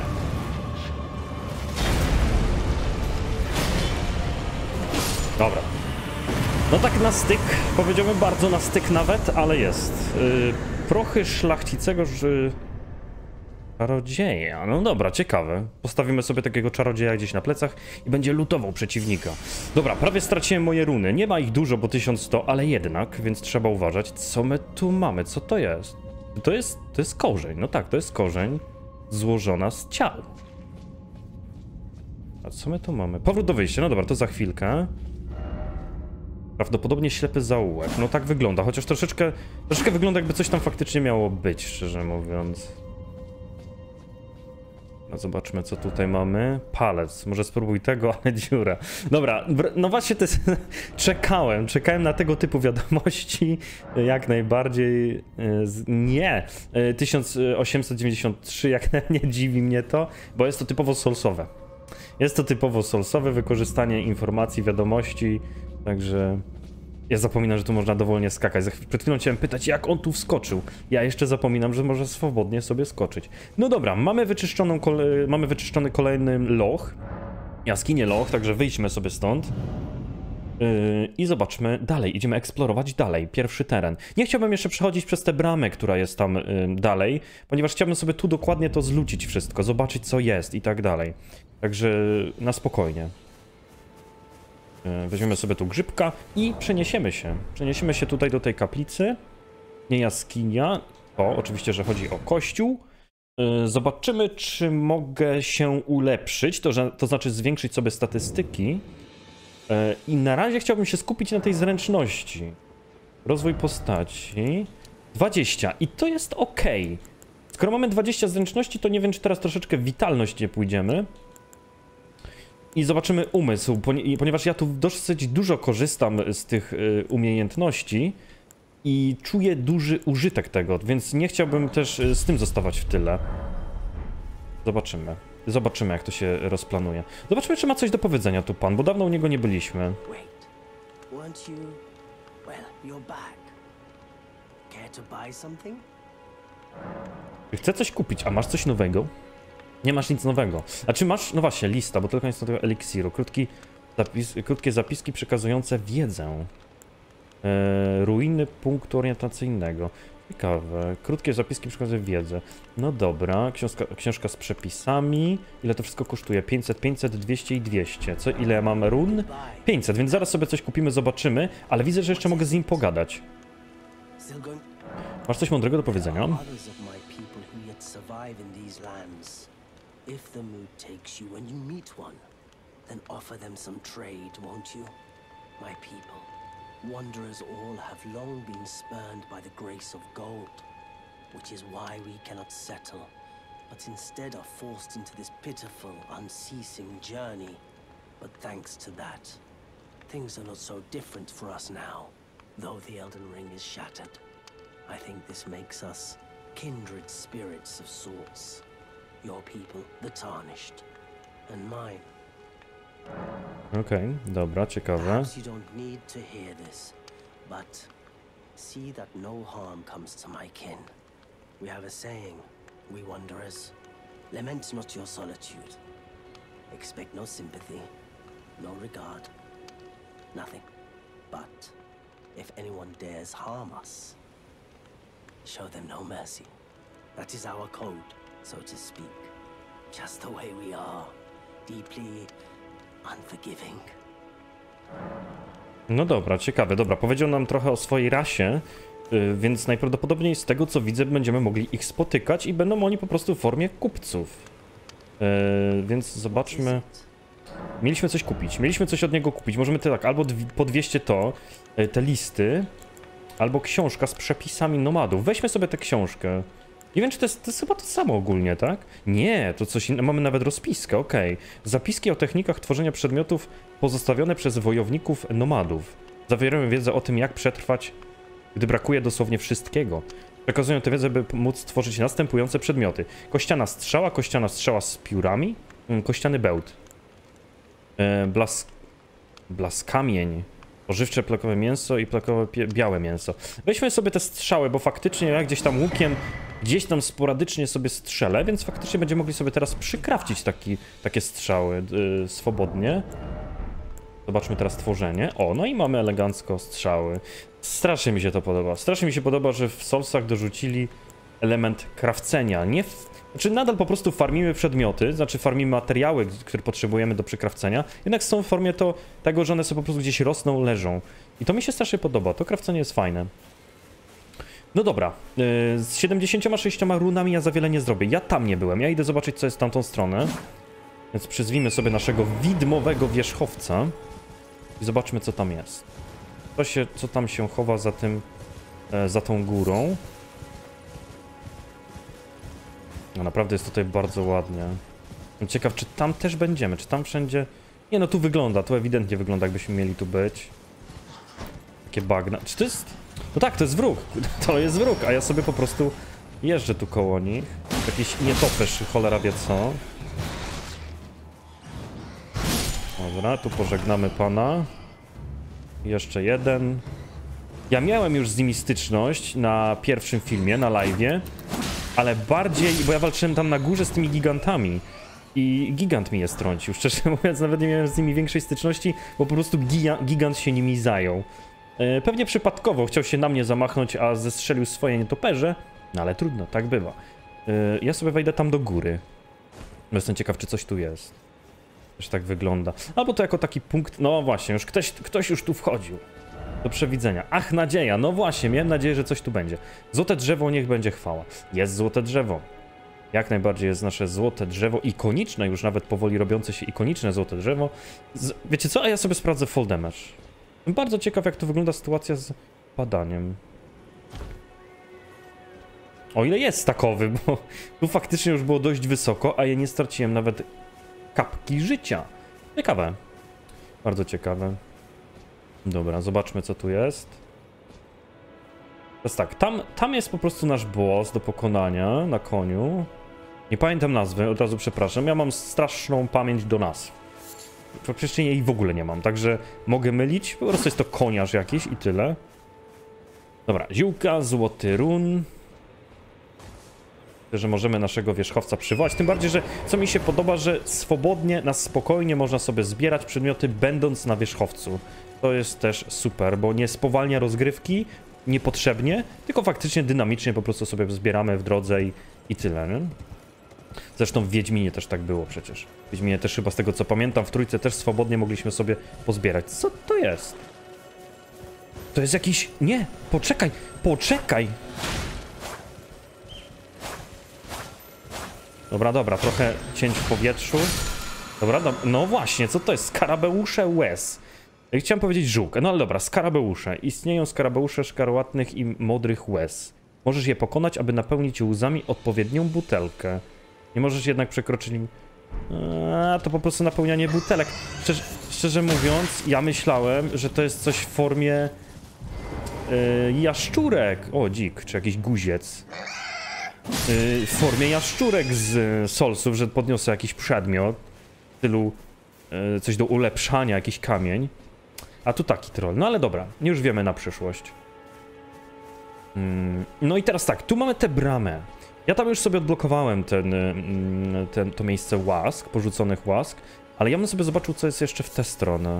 Dobra. No tak na styk, powiedziałbym bardzo na styk nawet, ale jest. Yy, prochy szlachcicego, że... Czarodzieja. No dobra, ciekawe. Postawimy sobie takiego czarodzieja gdzieś na plecach i będzie lutował przeciwnika. Dobra, prawie straciłem moje runy. Nie ma ich dużo, bo tysiąc sto, ale jednak, więc trzeba uważać. Co my tu mamy? Co to jest? To jest, to jest korzeń. No tak, to jest korzeń złożona z ciał. A co my tu mamy? Powrót do wyjścia. No dobra, to za chwilkę. Prawdopodobnie ślepy zaułek. No tak wygląda, chociaż troszeczkę, troszeczkę wygląda jakby coś tam faktycznie miało być, szczerze mówiąc. No zobaczmy, co tutaj mamy. Palec. Może spróbuj tego, ale dziura. Dobra, no właśnie to jest... czekałem, czekałem na tego typu wiadomości jak najbardziej. Nie. tysiąc osiemset dziewięćdziesiąt trzy, jak nie dziwi mnie to, bo jest to typowo soulsowe. Jest to typowo soulsowe wykorzystanie informacji, wiadomości, także... Ja zapominam, że tu można dowolnie skakać. Przed chwilą chciałem pytać, jak on tu wskoczył. Ja jeszcze zapominam, że może swobodnie sobie skoczyć. No dobra, mamy, wyczyszczoną kole... mamy wyczyszczony kolejny loch. Jaskinie loch, także wyjdźmy sobie stąd. Yy, I zobaczmy dalej, idziemy eksplorować dalej, pierwszy teren. Nie chciałbym jeszcze przechodzić przez tę bramę, która jest tam yy, dalej, ponieważ chciałbym sobie tu dokładnie to zlucić wszystko, zobaczyć co jest i tak dalej. Także na spokojnie. Weźmiemy sobie tu grzybka i przeniesiemy się. Przeniesiemy się tutaj do tej kaplicy. Nie jaskinia. O, oczywiście, że chodzi o kościół. Zobaczymy, czy mogę się ulepszyć, to, że, to znaczy zwiększyć sobie statystyki. I na razie chciałbym się skupić na tej zręczności. Rozwój postaci. dwadzieścia. I to jest ok. Skoro mamy dwadzieścia zręczności, to nie wiem, czy teraz troszeczkę w witalność nie pójdziemy. I zobaczymy umysł, ponieważ ja tu dosyć dużo korzystam z tych umiejętności i czuję duży użytek tego, więc nie chciałbym też z tym zostawać w tyle. Zobaczymy. Zobaczymy, jak to się rozplanuje. Zobaczmy, czy ma coś do powiedzenia tu pan, bo dawno u niego nie byliśmy. Chcę coś kupić, a masz coś nowego? Nie masz nic nowego. A czy masz, no właśnie, lista, bo tylko jest do tego eliksiru. Krótki zapis, krótkie zapiski przekazujące wiedzę. E, ruiny punktu orientacyjnego. Ciekawe. Krótkie zapiski przekazujące wiedzę. No dobra, książka, książka z przepisami. Ile to wszystko kosztuje? pięćset, pięćset, dwieście i dwieście. Co, ile ja mam run? pięćset, więc zaraz sobie coś kupimy, zobaczymy. Ale widzę, że jeszcze mogę z nim pogadać. Masz coś mądrego do powiedzenia? If the mood takes you when you meet one, then offer them some trade, won't you? My people, wanderers all have long been spurned by the grace of gold, which is why we cannot settle, but instead are forced into this pitiful, unceasing journey. But thanks to that, things are not so different for us now, though the Elden Ring is shattered. I think this makes us kindred spirits of sorts. Your people, the Tarnished, and mine. Okej, okay, dobra, ciekawe. Perhaps you don't need to hear this, but see that no harm comes to my kin. We have a saying, we wanderers, lament not your solitude. Expect no sympathy, no regard, nothing. But if anyone dares harm us, show them no mercy. That is our code, so to speak. Just the way we are, deeply unforgiving. No dobra, ciekawe. Dobra, powiedział nam trochę o swojej rasie, yy, więc najprawdopodobniej z tego co widzę będziemy mogli ich spotykać i będą oni po prostu w formie kupców. Yy, więc zobaczmy. Mieliśmy coś kupić, mieliśmy coś od niego kupić. Możemy te tak, albo po dwieście to, yy, te listy, albo książka z przepisami nomadów. Weźmy sobie tę książkę. Nie wiem, czy to jest, to jest chyba to samo ogólnie, tak? Nie, to coś innego. Mamy nawet rozpiskę, okej. Okay. Zapiski o technikach tworzenia przedmiotów pozostawione przez wojowników nomadów. Zawierają wiedzę o tym, jak przetrwać, gdy brakuje dosłownie wszystkiego. Przekazują tę wiedzę, by móc tworzyć następujące przedmioty. Kościana strzała, kościana strzała z piórami, kościany bełt. E, blas... Blaskamień. Pożywcze plakowe mięso i plakowe białe mięso. Weźmy sobie te strzały, bo faktycznie ja gdzieś tam łukiem, gdzieś tam sporadycznie sobie strzelę, więc faktycznie będziemy mogli sobie teraz przykrafcić taki, takie strzały yy, swobodnie. Zobaczmy teraz tworzenie. O, no i mamy elegancko strzały. Strasznie mi się to podoba. Strasznie mi się podoba, że w Soulsach dorzucili element krawcenia. Nie w... Znaczy nadal po prostu farmimy przedmioty, znaczy farmimy materiały, które potrzebujemy do przekrawcenia, jednak są w formie to tego, że one sobie po prostu gdzieś rosną, leżą. I to mi się strasznie podoba, to krawcenie jest fajne. No dobra, yy, z siedemdziesięcioma sześcioma runami ja za wiele nie zrobię, ja tam nie byłem, ja idę zobaczyć co jest w tamtą stronę. Więc przyzwijmy sobie naszego widmowego wierzchowca i zobaczmy co tam jest. Co, się, co tam się chowa za tym, e, za tą górą. No naprawdę jest tutaj bardzo ładnie. Ciekaw, czy tam też będziemy, czy tam wszędzie... Nie no, tu wygląda, tu ewidentnie wygląda, jakbyśmy mieli tu być. Takie bagna. Czy to jest... No tak, to jest wróg. To jest wróg, a ja sobie po prostu jeżdżę tu koło nich. Jakiś nietoperz, cholera wie co. Dobra, tu pożegnamy pana. Jeszcze jeden. Ja miałem już z nimi styczność na pierwszym filmie, na live'ie. Ale bardziej, bo ja walczyłem tam na górze z tymi gigantami i gigant mi je strącił. Szczerze mówiąc, nawet nie miałem z nimi większej styczności, bo po prostu giga, gigant się nimi zajął. E, pewnie przypadkowo chciał się na mnie zamachnąć, a zestrzelił swoje nietoperze, no ale trudno, tak bywa. E, ja sobie wejdę tam do góry. Jestem ciekaw, czy coś tu jest. Też tak wygląda. Albo to jako taki punkt, no właśnie, już ktoś, ktoś już tu wchodził. Do przewidzenia. Ach, nadzieja. No właśnie, miałem nadzieję, że coś tu będzie. Złote drzewo, niech będzie chwała. Jest złote drzewo. Jak najbardziej jest nasze złote drzewo. Ikoniczne, już nawet powoli robiące się ikoniczne złote drzewo. Z... Wiecie co? A ja sobie sprawdzę full damage. Jestem bardzo ciekaw, jak to wygląda sytuacja z padaniem. O ile jest takowy, bo tu faktycznie już było dość wysoko, a ja nie straciłem nawet kapki życia. Ciekawe. Bardzo ciekawe. Dobra, zobaczmy co tu jest. Teraz tak, tam, tam jest po prostu nasz boss do pokonania na koniu. Nie pamiętam nazwy, od razu przepraszam. Ja mam straszną pamięć do nazw. Praktycznie jej w ogóle nie mam, także mogę mylić. Po prostu jest to koniarz jakiś i tyle. Dobra, ziółka, złoty run. Że możemy naszego wierzchowca przywołać. Tym bardziej, że co mi się podoba, że swobodnie, na spokojnie można sobie zbierać przedmioty będąc na wierzchowcu. To jest też super, bo nie spowalnia rozgrywki niepotrzebnie, tylko faktycznie dynamicznie po prostu sobie zbieramy w drodze i, i tyle, nie? Zresztą w Wiedźminie też tak było przecież. W Wiedźminie też chyba z tego co pamiętam, w trójce też swobodnie mogliśmy sobie pozbierać. Co to jest? To jest jakiś... Nie! Poczekaj! Poczekaj! Dobra, dobra, trochę cięć w powietrzu. Dobra, do... no właśnie, co to jest? Skarabeusze łez. Chciałem powiedzieć żółk, no ale dobra, skarabeusze. Istnieją skarabeusze szkarłatnych i modrych łez. Możesz je pokonać, aby napełnić łzami odpowiednią butelkę. Nie możesz jednak przekroczyć... A, to po prostu napełnianie butelek. Szczerze, szczerze mówiąc, ja myślałem, że to jest coś w formie... Yy, jaszczurek. O, dzik, czy jakiś guziec. Yy, w formie jaszczurek z Soulsów, że podniosę jakiś przedmiot. W stylu... Yy, coś do ulepszania, jakiś kamień. A tu taki troll. No ale dobra, już wiemy na przyszłość. Mm, no i teraz tak, tu mamy tę bramę. Ja tam już sobie odblokowałem ten, ten, to miejsce łask, porzuconych łask. Ale ja bym sobie zobaczył, co jest jeszcze w tę stronę.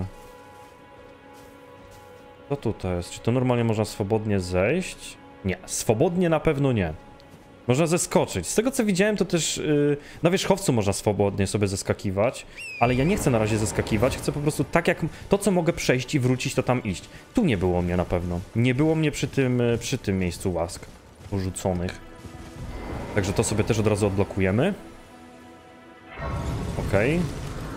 Co tutaj jest? Czy to normalnie można swobodnie zejść? Nie, swobodnie na pewno nie. Można zeskoczyć. Z tego co widziałem, to też yy, na wierzchowcu można swobodnie sobie zeskakiwać, ale ja nie chcę na razie zeskakiwać, chcę po prostu tak jak to, co mogę przejść i wrócić, to tam iść. Tu nie było mnie na pewno. Nie było mnie przy tym, przy tym miejscu łask porzuconych. Także to sobie też od razu odblokujemy. Okej. Okay.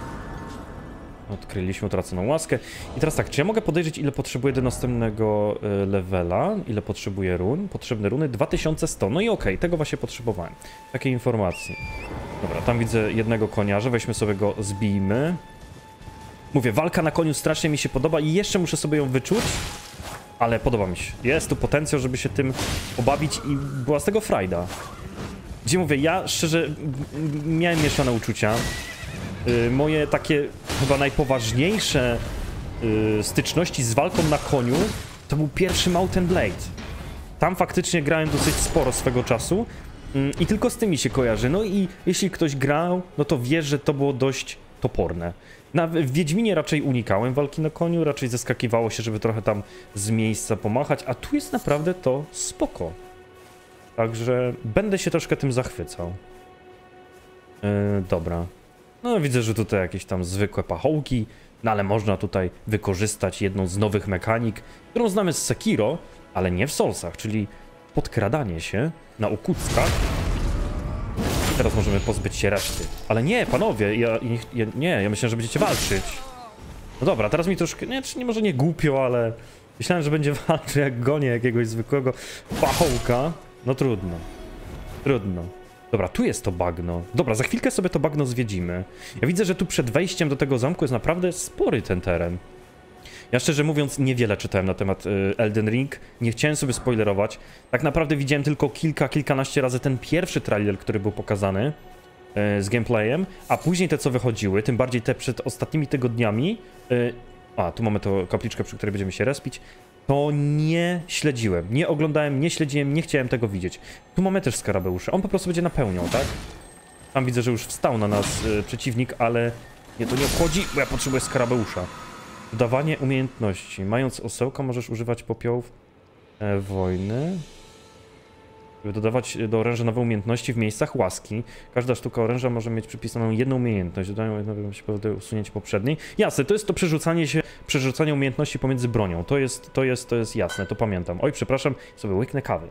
Odkryliśmy utraconą łaskę. I teraz tak, czy ja mogę podejrzeć, ile potrzebuję do następnego y, levela? Ile potrzebuję run? Potrzebne runy dwa tysiące sto. No i okej, okay, tego właśnie potrzebowałem. Takiej informacji. Dobra, tam widzę jednego koniarza, weźmy sobie go, zbijmy. Mówię, walka na koniu strasznie mi się podoba i jeszcze muszę sobie ją wyczuć, ale podoba mi się. Jest tu potencjał, żeby się tym pobawić i była z tego frajda. Gdzie mówię, ja szczerze miałem mieszane uczucia. Yy, moje takie chyba najpoważniejsze yy, styczności z walką na koniu to był pierwszy Mount and Blade. Tam faktycznie grałem dosyć sporo swego czasu yy, i tylko z tymi się kojarzy. No i jeśli ktoś grał, no to wie, że to było dość toporne. Na, w Wiedźminie raczej unikałem walki na koniu, raczej zeskakiwało się, żeby trochę tam z miejsca pomachać, a tu jest naprawdę to spoko. Także będę się troszkę tym zachwycał. Yy, dobra. No widzę, że tutaj jakieś tam zwykłe pachołki, no ale można tutaj wykorzystać jedną z nowych mechanik, którą znamy z Sekiro, ale nie w Soulsach, czyli podkradanie się na ukuckach. I teraz możemy pozbyć się reszty. Ale nie, panowie, ja, ja, nie, ja myślałem, że będziecie walczyć. No dobra, teraz mi troszkę, nie, nie może nie głupio, ale myślałem, że będzie walczył jak gonię jakiegoś zwykłego pachołka. No trudno, trudno. Dobra, tu jest to bagno. Dobra, za chwilkę sobie to bagno zwiedzimy. Ja widzę, że tu przed wejściem do tego zamku jest naprawdę spory ten teren. Ja szczerze mówiąc niewiele czytałem na temat y, Elden Ring. Nie chciałem sobie spoilerować. Tak naprawdę widziałem tylko kilka, kilkanaście razy ten pierwszy trailer, który był pokazany y, z gameplayem, a później te, co wychodziły, tym bardziej te przed ostatnimi tygodniami. Y, a, tu mamy tą kapliczkę, przy której będziemy się respić. To nie śledziłem, nie oglądałem, nie śledziłem, nie chciałem tego widzieć. Tu mamy też skarabeusze. On po prostu będzie napełniał, tak? Tam widzę, że już wstał na nas y, przeciwnik, ale mnie to nie obchodzi, bo ja potrzebuję skarabeusza. Dodawanie umiejętności. Mając osełka możesz używać popiołów e, wojny. Żeby dodawać do oręża nowe umiejętności w miejscach łaski. Każda sztuka oręża może mieć przypisaną jedną umiejętność. Dodają umiejętności powoduje usunięcie poprzedniej. Jasne, to jest to przerzucanie się, przerzucanie umiejętności pomiędzy bronią. To jest, to jest, to jest jasne, to pamiętam. Oj, przepraszam, sobie łyknę kawy.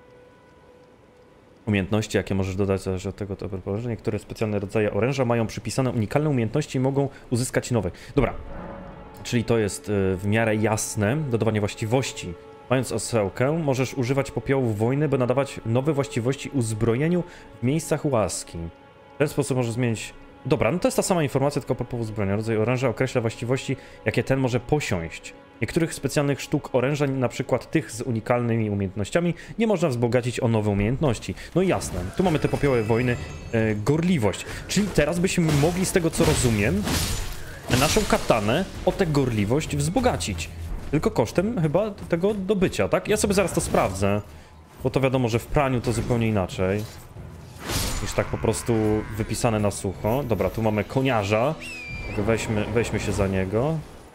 Umiejętności, jakie możesz dodać, zależy od tego, to oręża. Niektóre specjalne rodzaje oręża mają przypisane unikalne umiejętności i mogą uzyskać nowe. Dobra, czyli to jest w miarę jasne, dodawanie właściwości. Mając osełkę, możesz używać popiołów wojny, by nadawać nowe właściwości uzbrojeniu w miejscach łaski. W ten sposób możesz zmienić... Dobra, no to jest ta sama informacja, tylko propos uzbrojenia. Rodzaj oręża określa właściwości, jakie ten może posiąść. Niektórych specjalnych sztuk oręża, na przykład tych z unikalnymi umiejętnościami, nie można wzbogacić o nowe umiejętności. No i jasne, tu mamy te popioły wojny, e, gorliwość. Czyli teraz byśmy mogli, z tego co rozumiem, naszą katanę o tę gorliwość wzbogacić. Tylko kosztem chyba tego dobycia, tak? Ja sobie zaraz to sprawdzę, bo to wiadomo, że w praniu to zupełnie inaczej niż tak po prostu wypisane na sucho. Dobra, tu mamy koniarza. Weźmy, weźmy się za niego.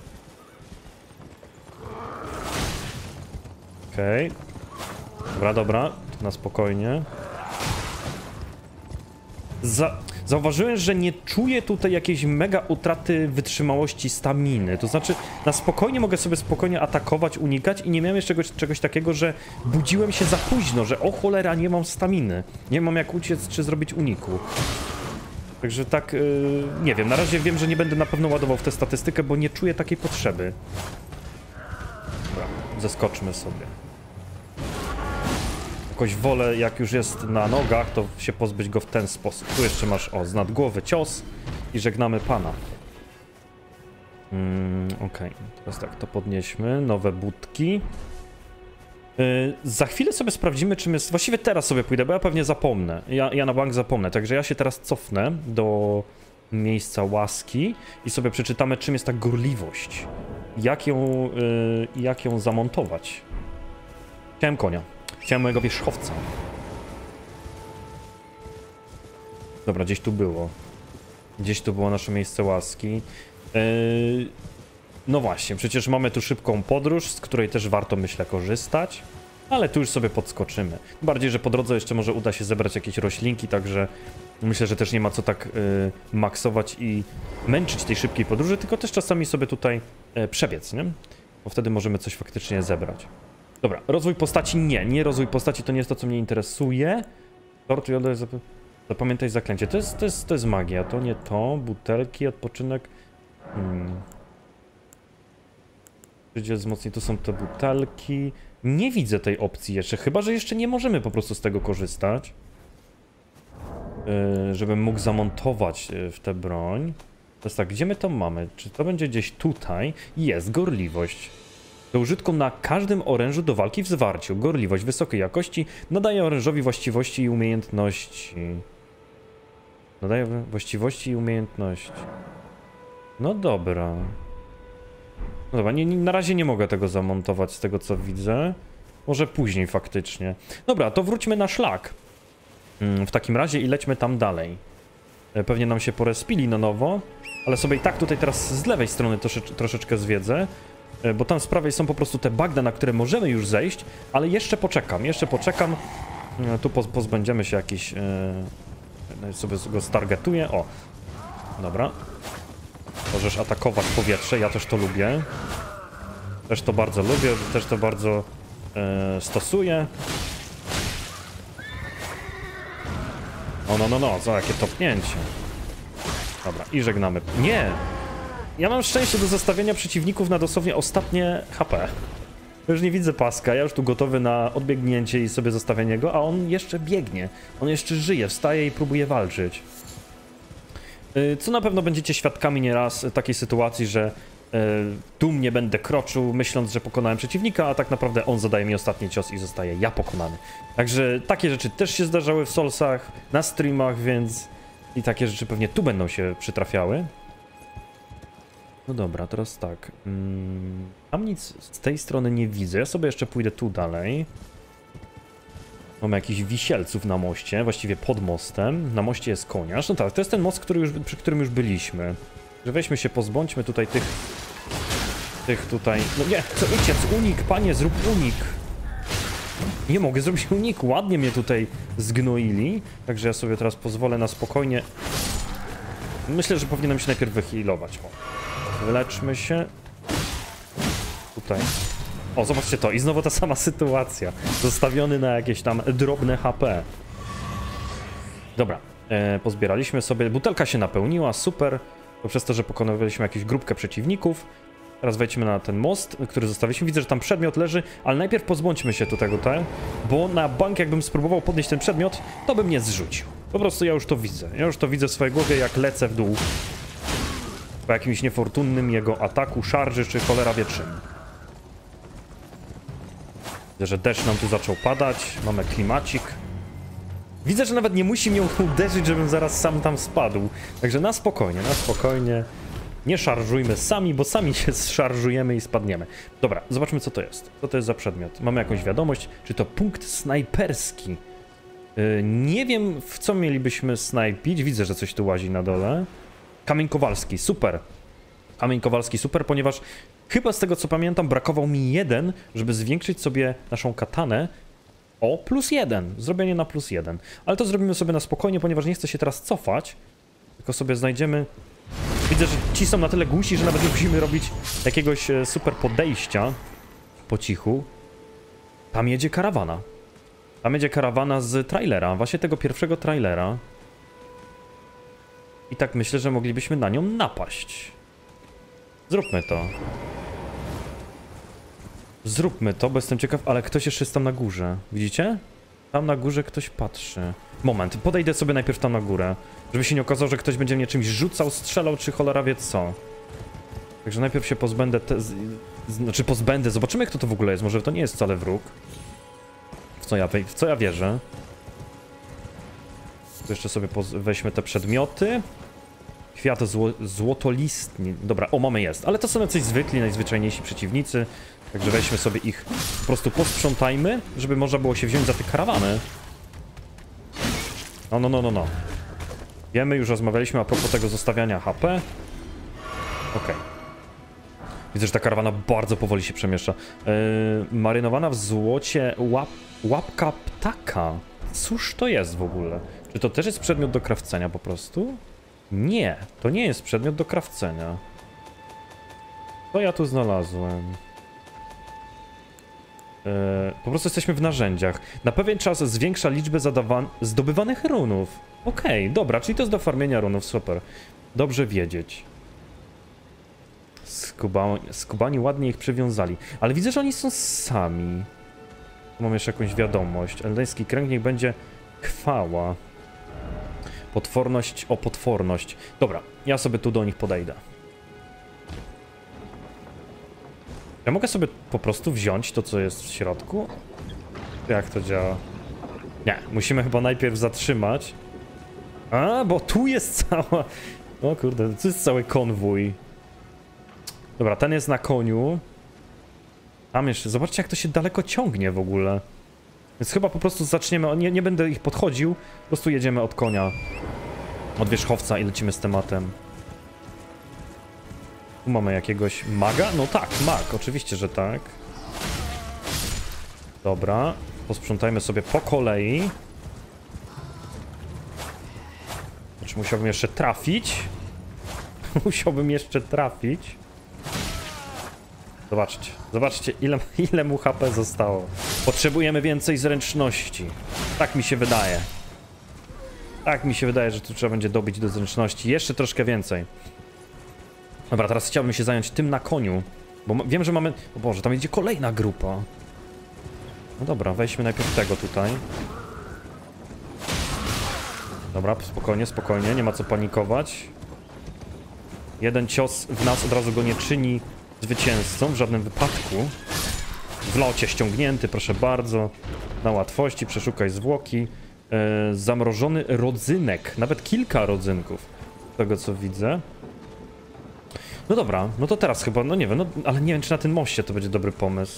Okej. Okay. Dobra, dobra. Na spokojnie. Za... Zauważyłem, że nie czuję tutaj jakiejś mega utraty wytrzymałości staminy. To znaczy, na spokojnie mogę sobie spokojnie atakować, unikać i nie miałem jeszcze czegoś, czegoś takiego, że budziłem się za późno, że o cholera, nie mam staminy. Nie mam jak uciec czy zrobić uniku. Także tak, yy, nie wiem, na razie wiem, że nie będę na pewno ładował w tę statystykę, bo nie czuję takiej potrzeby. Dobra, zeskoczmy sobie. Jakoś wolę, jak już jest na nogach, to się pozbyć go w ten sposób. Tu jeszcze masz, o, z nad głowy cios i żegnamy pana. Mm, Okej, okay. Teraz tak, to podnieśmy. Nowe budki. Yy, za chwilę sobie sprawdzimy, czym jest... Właściwie teraz sobie pójdę, bo ja pewnie zapomnę. Ja, ja na bank zapomnę, także ja się teraz cofnę do miejsca łaski i sobie przeczytamy, czym jest ta gorliwość. Jak ją, yy, jak ją zamontować. Chciałem konia. Chciałem mojego wierzchowca. Dobra, gdzieś tu było. Gdzieś tu było nasze miejsce łaski. Yy... No właśnie, przecież mamy tu szybką podróż, z której też warto, myślę, korzystać. Ale tu już sobie podskoczymy. Bardziej, że po drodze jeszcze może uda się zebrać jakieś roślinki, także myślę, że też nie ma co tak yy, maksować i męczyć tej szybkiej podróży, tylko też czasami sobie tutaj yy, przebiec, nie? Bo wtedy możemy coś faktycznie zebrać. Dobra, rozwój postaci nie, nie rozwój postaci to nie jest to, co mnie interesuje. Tort, jodo, zap... zapamiętaj zaklęcie. To jest, to, jest, to jest magia, to nie to. Butelki, odpoczynek. Hmm. Przydziel wzmocni, to są te butelki. Nie widzę tej opcji jeszcze, chyba że jeszcze nie możemy po prostu z tego korzystać. Yy, żebym mógł zamontować w tę broń. To jest tak, gdzie my to mamy? Czy to będzie gdzieś tutaj? Jest, gorliwość. Do użytku na każdym orężu do walki w zwarciu. Gorliwość wysokiej jakości nadaje orężowi właściwości i umiejętności. Nadaje właściwości i umiejętności. No dobra. No dobra, nie, nie, na razie nie mogę tego zamontować z tego, co widzę. Może później faktycznie. Dobra, to wróćmy na szlak. W takim razie i lećmy tam dalej. Pewnie nam się porespili na nowo, ale sobie i tak tutaj teraz z lewej strony trosze, troszeczkę zwiedzę, bo tam z prawej są po prostu te bagna, na które możemy już zejść, ale jeszcze poczekam, jeszcze poczekam. Tu poz, pozbędziemy się jakiś... Yy, sobie go stargetuję. O, dobra. Możesz atakować powietrze, ja też to lubię. Też to bardzo lubię, też to bardzo yy, stosuję. No, no, no, no, co, jakie topnięcie. Dobra, i żegnamy. Nie! Ja mam szczęście do zostawienia przeciwników na dosłownie ostatnie H P. Już nie widzę paska, ja już tu gotowy na odbiegnięcie i sobie zostawienie go, a on jeszcze biegnie. On jeszcze żyje, wstaje i próbuje walczyć. Co na pewno będziecie świadkami nieraz takiej sytuacji, że dumnie będę kroczył, myśląc, że pokonałem przeciwnika, a tak naprawdę on zadaje mi ostatni cios i zostaje ja pokonany. Także takie rzeczy też się zdarzały w Soulsach, na streamach, więc i takie rzeczy pewnie tu będą się przytrafiały. No dobra, teraz tak. Hmm, tam nic z tej strony nie widzę. Ja sobie jeszcze pójdę tu dalej. Mamy jakichś wisielców na moście, właściwie pod mostem. Na moście jest koniarz. No tak, to jest ten most, który już, przy którym już byliśmy. Że weźmy się, pozbądźmy tutaj tych... Tych tutaj... No nie, co uciec, unik, panie, zrób unik. Nie mogę zrobić uniku, ładnie mnie tutaj zgnoili. Także ja sobie teraz pozwolę na spokojnie... Myślę, że powinienem się najpierw wyhealować. O, wyleczmy się. Tutaj. O, zobaczcie to. I znowu ta sama sytuacja. Zostawiony na jakieś tam drobne H P. Dobra. E, pozbieraliśmy sobie. Butelka się napełniła, super. To przez to, że pokonywaliśmy jakąś grupkę przeciwników. Teraz wejdźmy na ten most, który zostawiliśmy. Widzę, że tam przedmiot leży, ale najpierw pozbądźmy się tu tego, tutaj, bo na bank jakbym spróbował podnieść ten przedmiot, to bym mnie zrzucił. Po prostu ja już to widzę. Ja już to widzę w swojej głowie, jak lecę w dół. Po jakimś niefortunnym jego ataku, szarży czy cholera wie czym. Widzę, że deszcz nam tu zaczął padać. Mamy klimacik. Widzę, że nawet nie musi mnie uderzyć, żebym zaraz sam tam spadł. Także na spokojnie, na spokojnie. Nie szarżujmy sami, bo sami się zszarżujemy i spadniemy. Dobra, zobaczmy, co to jest. Co to jest za przedmiot? Mamy jakąś wiadomość. Czy to punkt snajperski? Yy, nie wiem, w co mielibyśmy snajpić. Widzę, że coś tu łazi na dole. Kamień Kowalski, super. Kamień Kowalski, super, ponieważ chyba z tego, co pamiętam, brakował mi jeden, żeby zwiększyć sobie naszą katanę o plus jeden. Zrobienie na plus jeden. Ale to zrobimy sobie na spokojnie, ponieważ nie chcę się teraz cofać. Tylko sobie znajdziemy... Widzę, że ci są na tyle głusi, że nawet nie musimy robić jakiegoś super podejścia po cichu. Tam jedzie karawana. Tam jedzie karawana z trailera, właśnie tego pierwszego trailera. I tak myślę, że moglibyśmy na nią napaść. Zróbmy to. Zróbmy to, bo jestem ciekaw, ale ktoś jeszcze jest tam na górze. Widzicie? Tam na górze ktoś patrzy. Moment, podejdę sobie najpierw tam na górę. Żeby się nie okazało, że ktoś będzie mnie czymś rzucał, strzelał, czy cholera wie co. Także najpierw się pozbędę te... Z... Znaczy pozbędę, zobaczymy, kto to w ogóle jest. Może to nie jest wcale wróg. W co ja, w co ja wierzę. Tu jeszcze sobie poz... weźmy te przedmioty. Kwiat zło... złotolistni. Dobra, o, mamy jest. Ale to są jacyś zwykli, najzwyczajniejsi przeciwnicy. Także weźmy sobie ich, po prostu posprzątajmy, żeby można było się wziąć za te karawany. No, no, no, no, no. Wiemy, już rozmawialiśmy a propos tego zostawiania H P. Okej. Widzę, że ta karawana bardzo powoli się przemieszcza. Yy, marynowana w złocie łap, łapka ptaka. Cóż to jest w ogóle? Czy to też jest przedmiot do krawcenia po prostu? Nie, to nie jest przedmiot do krawcenia. Co ja tu znalazłem? Yy, po prostu jesteśmy w narzędziach. Na pewien czas zwiększa liczbę zdobywanych runów. Okej, okay, dobra, czyli to jest do farmienia runów, super. Dobrze wiedzieć. Skuba, skubani ładnie ich przywiązali. Ale widzę, że oni są sami. Mam jeszcze jakąś wiadomość. Eldeński kręg niech będzie chwała. Potworność o potworność. Dobra, ja sobie tu do nich podejdę. Ja mogę sobie po prostu wziąć to, co jest w środku? Jak to działa? Nie, musimy chyba najpierw zatrzymać. A, bo tu jest cała... O kurde, to jest cały konwój. Dobra, ten jest na koniu. Tam jeszcze, zobaczcie jak to się daleko ciągnie w ogóle. Więc chyba po prostu zaczniemy, nie, nie będę ich podchodził, po prostu jedziemy od konia. Od wierzchowca i lecimy z tematem. Tu mamy jakiegoś maga? No tak, mag, oczywiście, że tak. Dobra, posprzątajmy sobie po kolei. Znaczy musiałbym jeszcze trafić. Musiałbym jeszcze trafić. Zobaczcie, zobaczcie ile, ile mu H P zostało. Potrzebujemy więcej zręczności. Tak mi się wydaje. Tak mi się wydaje, że tu trzeba będzie dobić do zręczności. Jeszcze troszkę więcej. Dobra, teraz chciałbym się zająć tym na koniu. Bo wiem, że mamy... O Boże, tam idzie kolejna grupa. No dobra, weźmy najpierw tego tutaj. Dobra, spokojnie, spokojnie, nie ma co panikować. Jeden cios w nas od razu go nie czyni zwycięzcą w żadnym wypadku. W locie ściągnięty, proszę bardzo. Na łatwości, przeszukaj zwłoki. Yy, zamrożony rodzynek, nawet kilka rodzynków. Z tego co widzę. No dobra, no to teraz chyba, no nie wiem, no, ale nie wiem czy na tym moście to będzie dobry pomysł.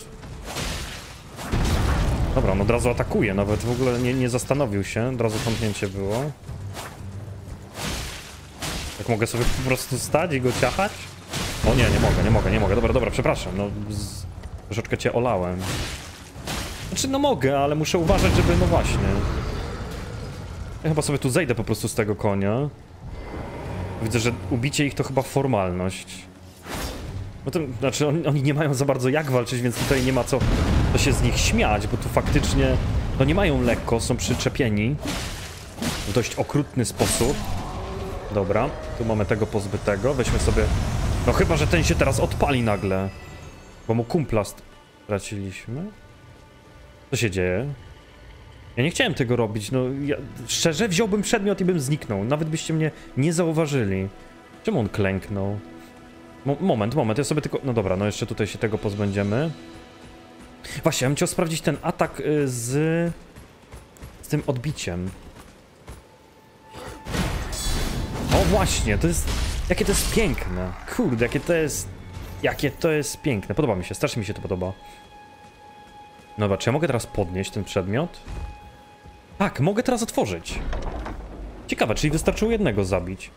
Dobra, on od razu atakuje, nawet w ogóle nie, nie zastanowił się, od razu tąpnięcie było. Jak mogę sobie po prostu stać i go ciachać? O nie, nie mogę, nie mogę, nie mogę, dobra, dobra, przepraszam, no z... troszeczkę cię olałem. Znaczy no mogę, ale muszę uważać, żeby, no właśnie. Ja chyba sobie tu zejdę po prostu z tego konia. Widzę, że ubicie ich to chyba formalność. No to, znaczy oni, oni nie mają za bardzo jak walczyć, więc tutaj nie ma co, co się z nich śmiać, bo tu faktycznie no nie mają lekko, są przyczepieni w dość okrutny sposób. Dobra, tu mamy tego pozbytego, weźmy sobie... No chyba, że ten się teraz odpali nagle, bo mu kumpla straciliśmy. Co się dzieje? Ja nie chciałem tego robić, no ja, szczerze wziąłbym przedmiot i bym zniknął, nawet byście mnie nie zauważyli. Czemu on klęknął? Mo moment, moment, ja sobie tylko... No dobra, no jeszcze tutaj się tego pozbędziemy. Właśnie, ja bym chciał sprawdzić ten atak y, z... z tym odbiciem. O właśnie, to jest... Jakie to jest piękne. Kurde, jakie to jest... Jakie to jest piękne. Podoba mi się, strasznie mi się to podoba. Dobra, czy ja mogę teraz podnieść ten przedmiot? Tak, mogę teraz otworzyć. Ciekawe, czyli wystarczyło jednego zabić.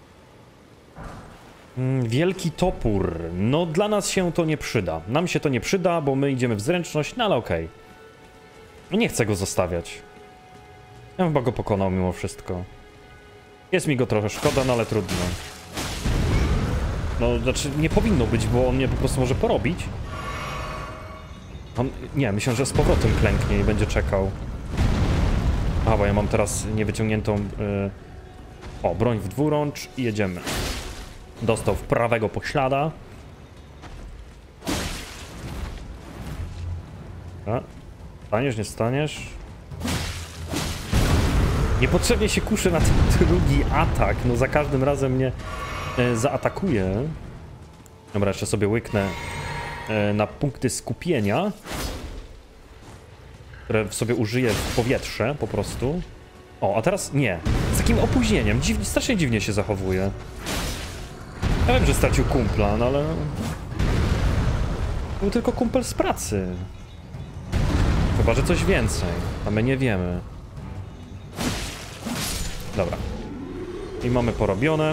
Mm, wielki topór. No dla nas się to nie przyda. Nam się to nie przyda, bo my idziemy w zręczność, no ale okej. Okay. Nie chcę go zostawiać. Ja chyba go pokonał mimo wszystko. Jest mi go trochę szkoda, no ale trudno. No, znaczy nie powinno być, bo on mnie po prostu może porobić. On... Nie, myślę, że z powrotem klęknie i będzie czekał. A, bo ja mam teraz niewyciągniętą... Yy... O, broń w dwurącz i jedziemy. Dostał w prawego poślada. A? Staniesz, nie staniesz? Niepotrzebnie się kuszę na ten drugi atak. No za każdym razem mnie e, zaatakuje. Dobra, jeszcze sobie łyknę e, na punkty skupienia, które sobie użyję w powietrze po prostu. O, a teraz nie. Z takim opóźnieniem. Dziwnie, strasznie dziwnie się zachowuje. Ja wiem, że stracił kumpla, no ale... Był tylko kumpel z pracy. Chyba, że coś więcej. A my nie wiemy. Dobra. I mamy porobione.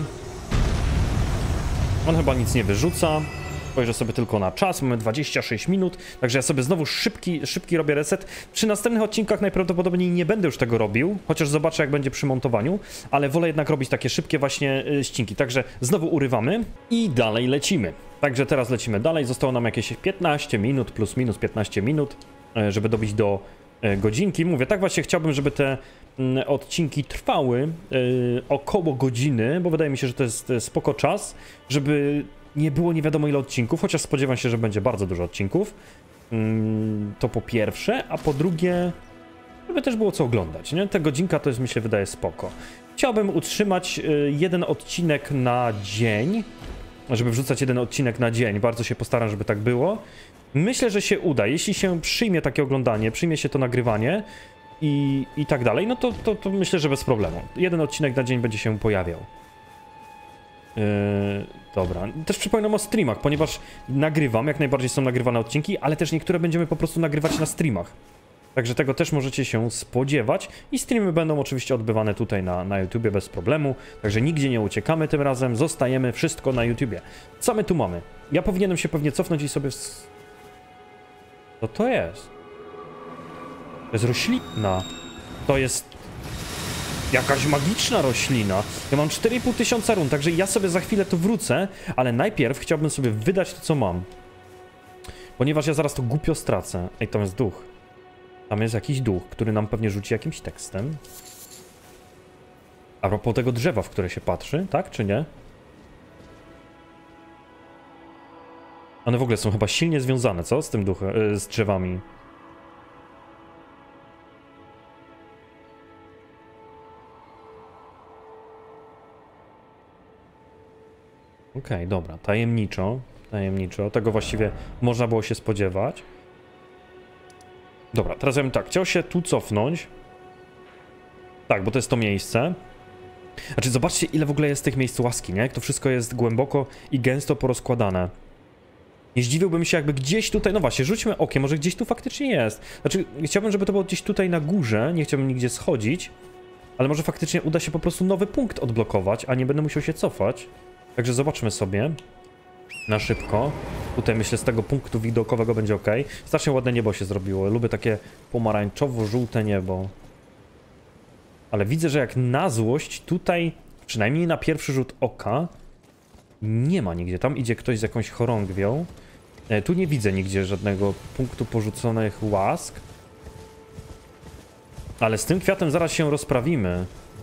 On chyba nic nie wyrzuca. Spojrzę sobie tylko na czas, mamy dwadzieścia sześć minut, także ja sobie znowu szybki, szybki robię reset. Przy następnych odcinkach najprawdopodobniej nie będę już tego robił, chociaż zobaczę jak będzie przy montowaniu, ale wolę jednak robić takie szybkie właśnie ścinki, także znowu urywamy i dalej lecimy. Także teraz lecimy dalej, zostało nam jakieś piętnaście minut, plus minus piętnaście minut, żeby dobić do godzinki. Mówię, tak właśnie chciałbym, żeby te odcinki trwały około godziny, bo wydaje mi się, że to jest spoko czas, żeby nie było nie wiadomo ile odcinków, chociaż spodziewam się, że będzie bardzo dużo odcinków. To po pierwsze, a po drugie, żeby też było co oglądać, nie? Ta godzinka to jest, mi się wydaje, spoko. Chciałbym utrzymać jeden odcinek na dzień, żeby wrzucać jeden odcinek na dzień. Bardzo się postaram, żeby tak było. Myślę, że się uda. Jeśli się przyjmie takie oglądanie, przyjmie się to nagrywanie i, i tak dalej, no to, to, to myślę, że bez problemu. Jeden odcinek na dzień będzie się pojawiał. Yy, dobra. Też przypominam o streamach, ponieważ nagrywam, jak najbardziej są nagrywane odcinki, ale też niektóre będziemy po prostu nagrywać na streamach. Także tego też możecie się spodziewać i streamy będą oczywiście odbywane tutaj na, na YouTubie bez problemu, także nigdzie nie uciekamy tym razem, zostajemy wszystko na YouTubie. Co my tu mamy? Ja powinienem się pewnie cofnąć i sobie... Co to jest? To jest roślina. To jest jakaś magiczna roślina. Ja mam cztery i pół tysiąca run, także ja sobie za chwilę tu wrócę, ale najpierw chciałbym sobie wydać to, co mam. Ponieważ ja zaraz to głupio stracę. Ej, tam jest duch. Tam jest jakiś duch, który nam pewnie rzuci jakimś tekstem. A propos tego drzewa, w które się patrzy, tak czy nie? One w ogóle są chyba silnie związane, co? Z tym duchem, yy, z drzewami. Okej, okay, dobra, tajemniczo, tajemniczo, tego właściwie można było się spodziewać. Dobra, teraz ja bym tak, chciał się tu cofnąć. Tak, bo to jest to miejsce. Znaczy, zobaczcie, ile w ogóle jest tych miejsc łaski, nie? Jak to wszystko jest głęboko i gęsto porozkładane. Nie zdziwiłbym się, jakby gdzieś tutaj, no właśnie, rzućmy okiem, może gdzieś tu faktycznie jest. Znaczy, chciałbym, żeby to było gdzieś tutaj na górze, nie chciałbym nigdzie schodzić. Ale może faktycznie uda się po prostu nowy punkt odblokować, a nie będę musiał się cofać. Także zobaczmy sobie na szybko. Tutaj myślę, z tego punktu widokowego będzie ok. Strasznie ładne niebo się zrobiło. Lubię takie pomarańczowo-żółte niebo. Ale widzę, że jak na złość tutaj, przynajmniej na pierwszy rzut oka, nie ma nigdzie. Tam idzie ktoś z jakąś chorągwią. E, tu nie widzę nigdzie żadnego punktu porzuconych łask. Ale z tym kwiatem zaraz się rozprawimy.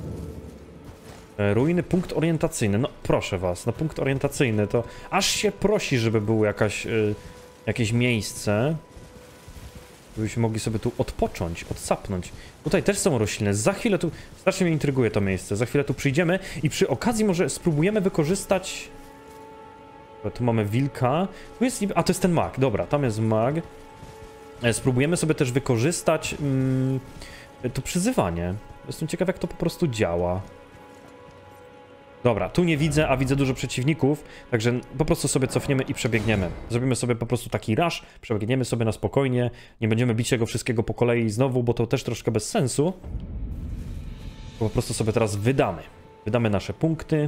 Ruiny, punkt orientacyjny. No proszę was, no punkt orientacyjny to aż się prosi, żeby było jakaś, y, jakieś miejsce, żebyśmy mogli sobie tu odpocząć, odsapnąć. Tutaj też są rośliny. Za chwilę tu, strasznie mnie intryguje to miejsce. Za chwilę tu przyjdziemy i przy okazji może spróbujemy wykorzystać... Tu mamy wilka. Tu jest... A to jest ten mag. Dobra, tam jest mag. Spróbujemy sobie też wykorzystać mm, to przyzywanie. Jestem ciekaw, jak to po prostu działa. Dobra, tu nie widzę, a widzę dużo przeciwników, także po prostu sobie cofniemy i przebiegniemy. Zrobimy sobie po prostu taki rush, przebiegniemy sobie na spokojnie, nie będziemy bić tego wszystkiego po kolei znowu, bo to też troszkę bez sensu. Po prostu sobie teraz wydamy. Wydamy nasze punkty.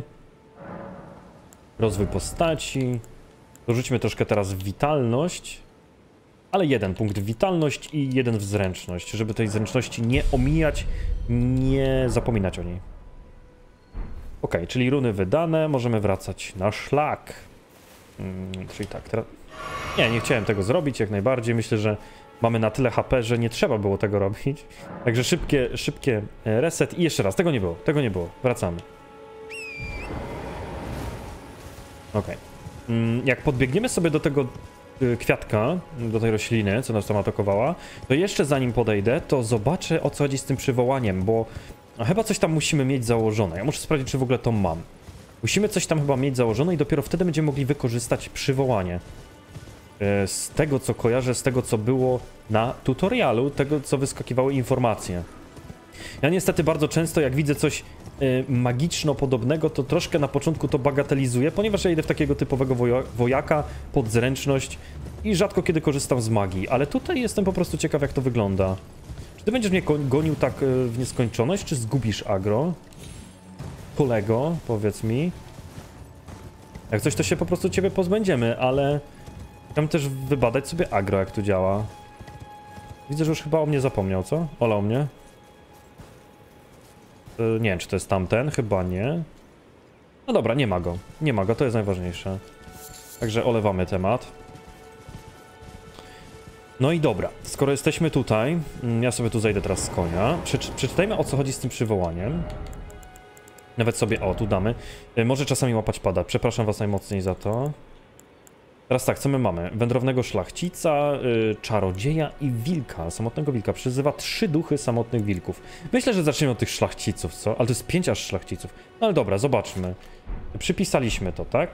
Rozwój postaci. Dorzućmy troszkę teraz w witalność. Ale jeden punkt w witalność i jeden w zręczność, żeby tej zręczności nie omijać, nie zapominać o niej. Ok, czyli runy wydane, możemy wracać na szlak. Hmm, czyli tak, teraz... Nie, nie chciałem tego zrobić, jak najbardziej. Myślę, że mamy na tyle H P, że nie trzeba było tego robić. Także szybkie, szybkie reset i jeszcze raz, tego nie było, tego nie było, wracamy. Ok. Hmm, jak podbiegniemy sobie do tego kwiatka, do tej rośliny, co nas tam atakowała, to jeszcze zanim podejdę, to zobaczę, o co chodzi z tym przywołaniem, bo a chyba coś tam musimy mieć założone. Ja muszę sprawdzić, czy w ogóle to mam. Musimy coś tam chyba mieć założone i dopiero wtedy będziemy mogli wykorzystać przywołanie. Z tego, co kojarzę, z tego, co było na tutorialu, tego, co wyskakiwały informacje. Ja niestety bardzo często, jak widzę coś magiczno-podobnego, to troszkę na początku to bagatelizuję, ponieważ ja idę w takiego typowego woja wojaka pod zręczność i rzadko kiedy korzystam z magii. Ale tutaj jestem po prostu ciekaw, jak to wygląda. Ty będziesz mnie gonił tak w nieskończoność, czy zgubisz agro? kolego, powiedz mi. Jak coś, to się po prostu ciebie pozbędziemy, ale chciałem też wybadać sobie agro, jak tu działa. Widzę, że już chyba o mnie zapomniał, co? Olał mnie. Yy, nie wiem, czy to jest tamten, chyba nie. No dobra, nie ma go. Nie ma go, to jest najważniejsze. Także olewamy temat. No i dobra, skoro jesteśmy tutaj, ja sobie tu zajdę teraz z konia. Przeczy, przeczytajmy, o co chodzi z tym przywołaniem. Nawet sobie, o, tu damy. Może czasami łapać pada. Przepraszam was najmocniej za to. Teraz tak, co my mamy? Wędrownego szlachcica, yy, czarodzieja i wilka. Samotnego wilka. Przyzywa trzy duchy samotnych wilków. Myślę, że zaczniemy od tych szlachciców, co? Ale to jest pięć aż szlachciców. No ale dobra, zobaczmy. Przypisaliśmy to, tak?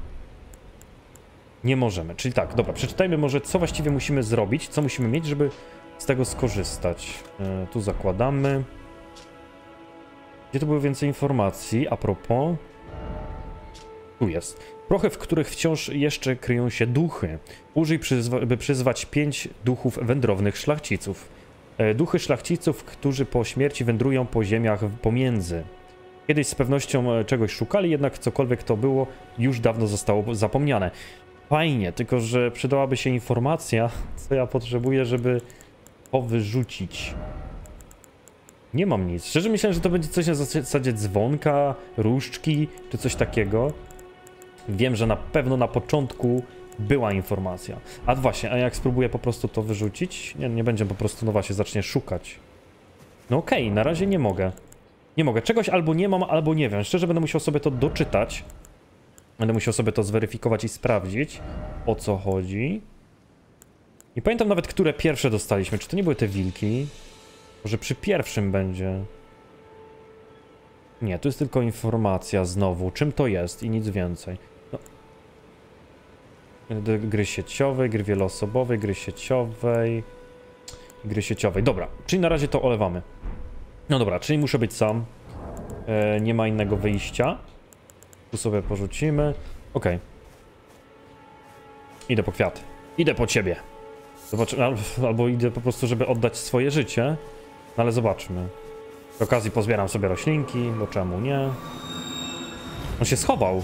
Nie możemy. Czyli tak, dobra, przeczytajmy może, co właściwie musimy zrobić, co musimy mieć, żeby z tego skorzystać. Yy, tu zakładamy. Gdzie to było więcej informacji? A propos... Tu jest. Prochy, w których wciąż jeszcze kryją się duchy. Użyj, przyzwa by przyzwać pięć duchów wędrownych szlachciców. E, duchy szlachciców, którzy po śmierci wędrują po ziemiach pomiędzy. Kiedyś z pewnością czegoś szukali, jednak cokolwiek to było, już dawno zostało zapomniane. Fajnie, tylko że przydałaby się informacja, co ja potrzebuję, żeby to wyrzucić. Nie mam nic. Szczerze myślałem, że to będzie coś na zasadzie dzwonka, różdżki, czy coś takiego. Wiem, że na pewno na początku była informacja. A właśnie, a jak spróbuję po prostu to wyrzucić? Nie, nie będzie po prostu, no właśnie, zacznie szukać. No okej, okay, na razie nie mogę. Nie mogę. Czegoś albo nie mam, albo nie wiem. Szczerze będę musiał sobie to doczytać. Będę musiał sobie to zweryfikować i sprawdzić, o co chodzi. Nie pamiętam nawet, które pierwsze dostaliśmy. Czy to nie były te wilki? Może przy pierwszym będzie. Nie, tu jest tylko informacja znowu. Czym to jest i nic więcej. No. Gry sieciowej, gry wieloosobowej, gry sieciowej. Gry sieciowej. Dobra, czyli na razie to olewamy. No dobra, czyli muszę być sam. E, nie ma innego wyjścia. Tu sobie porzucimy. Okej. Okay. Idę po kwiaty. Idę po ciebie. Zobacz, albo, albo idę po prostu, żeby oddać swoje życie. No ale zobaczmy. Przy okazji pozbieram sobie roślinki, bo czemu nie? On się schował.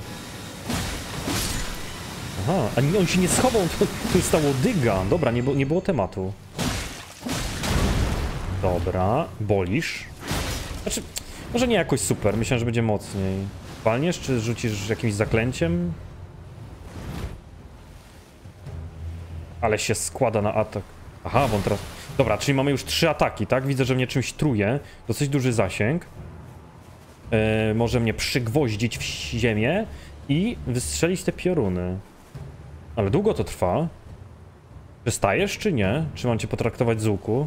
Aha, a nie, on się nie schował, to, tu stało dyga. Dobra, nie, nie było tematu. Dobra, bolisz. Znaczy, może nie jakoś super, myślałem, że będzie mocniej. Walniesz, czy rzucisz jakimś zaklęciem? Ale się składa na atak. Aha, bo on teraz... Dobra, czyli mamy już trzy ataki, tak? Widzę, że mnie czymś truje. Dosyć duży zasięg. Yy, może mnie przygwoździć w ziemię i wystrzelić te pioruny. Ale długo to trwa. Przestajesz, czy nie? Czy mam cię potraktować z łuku?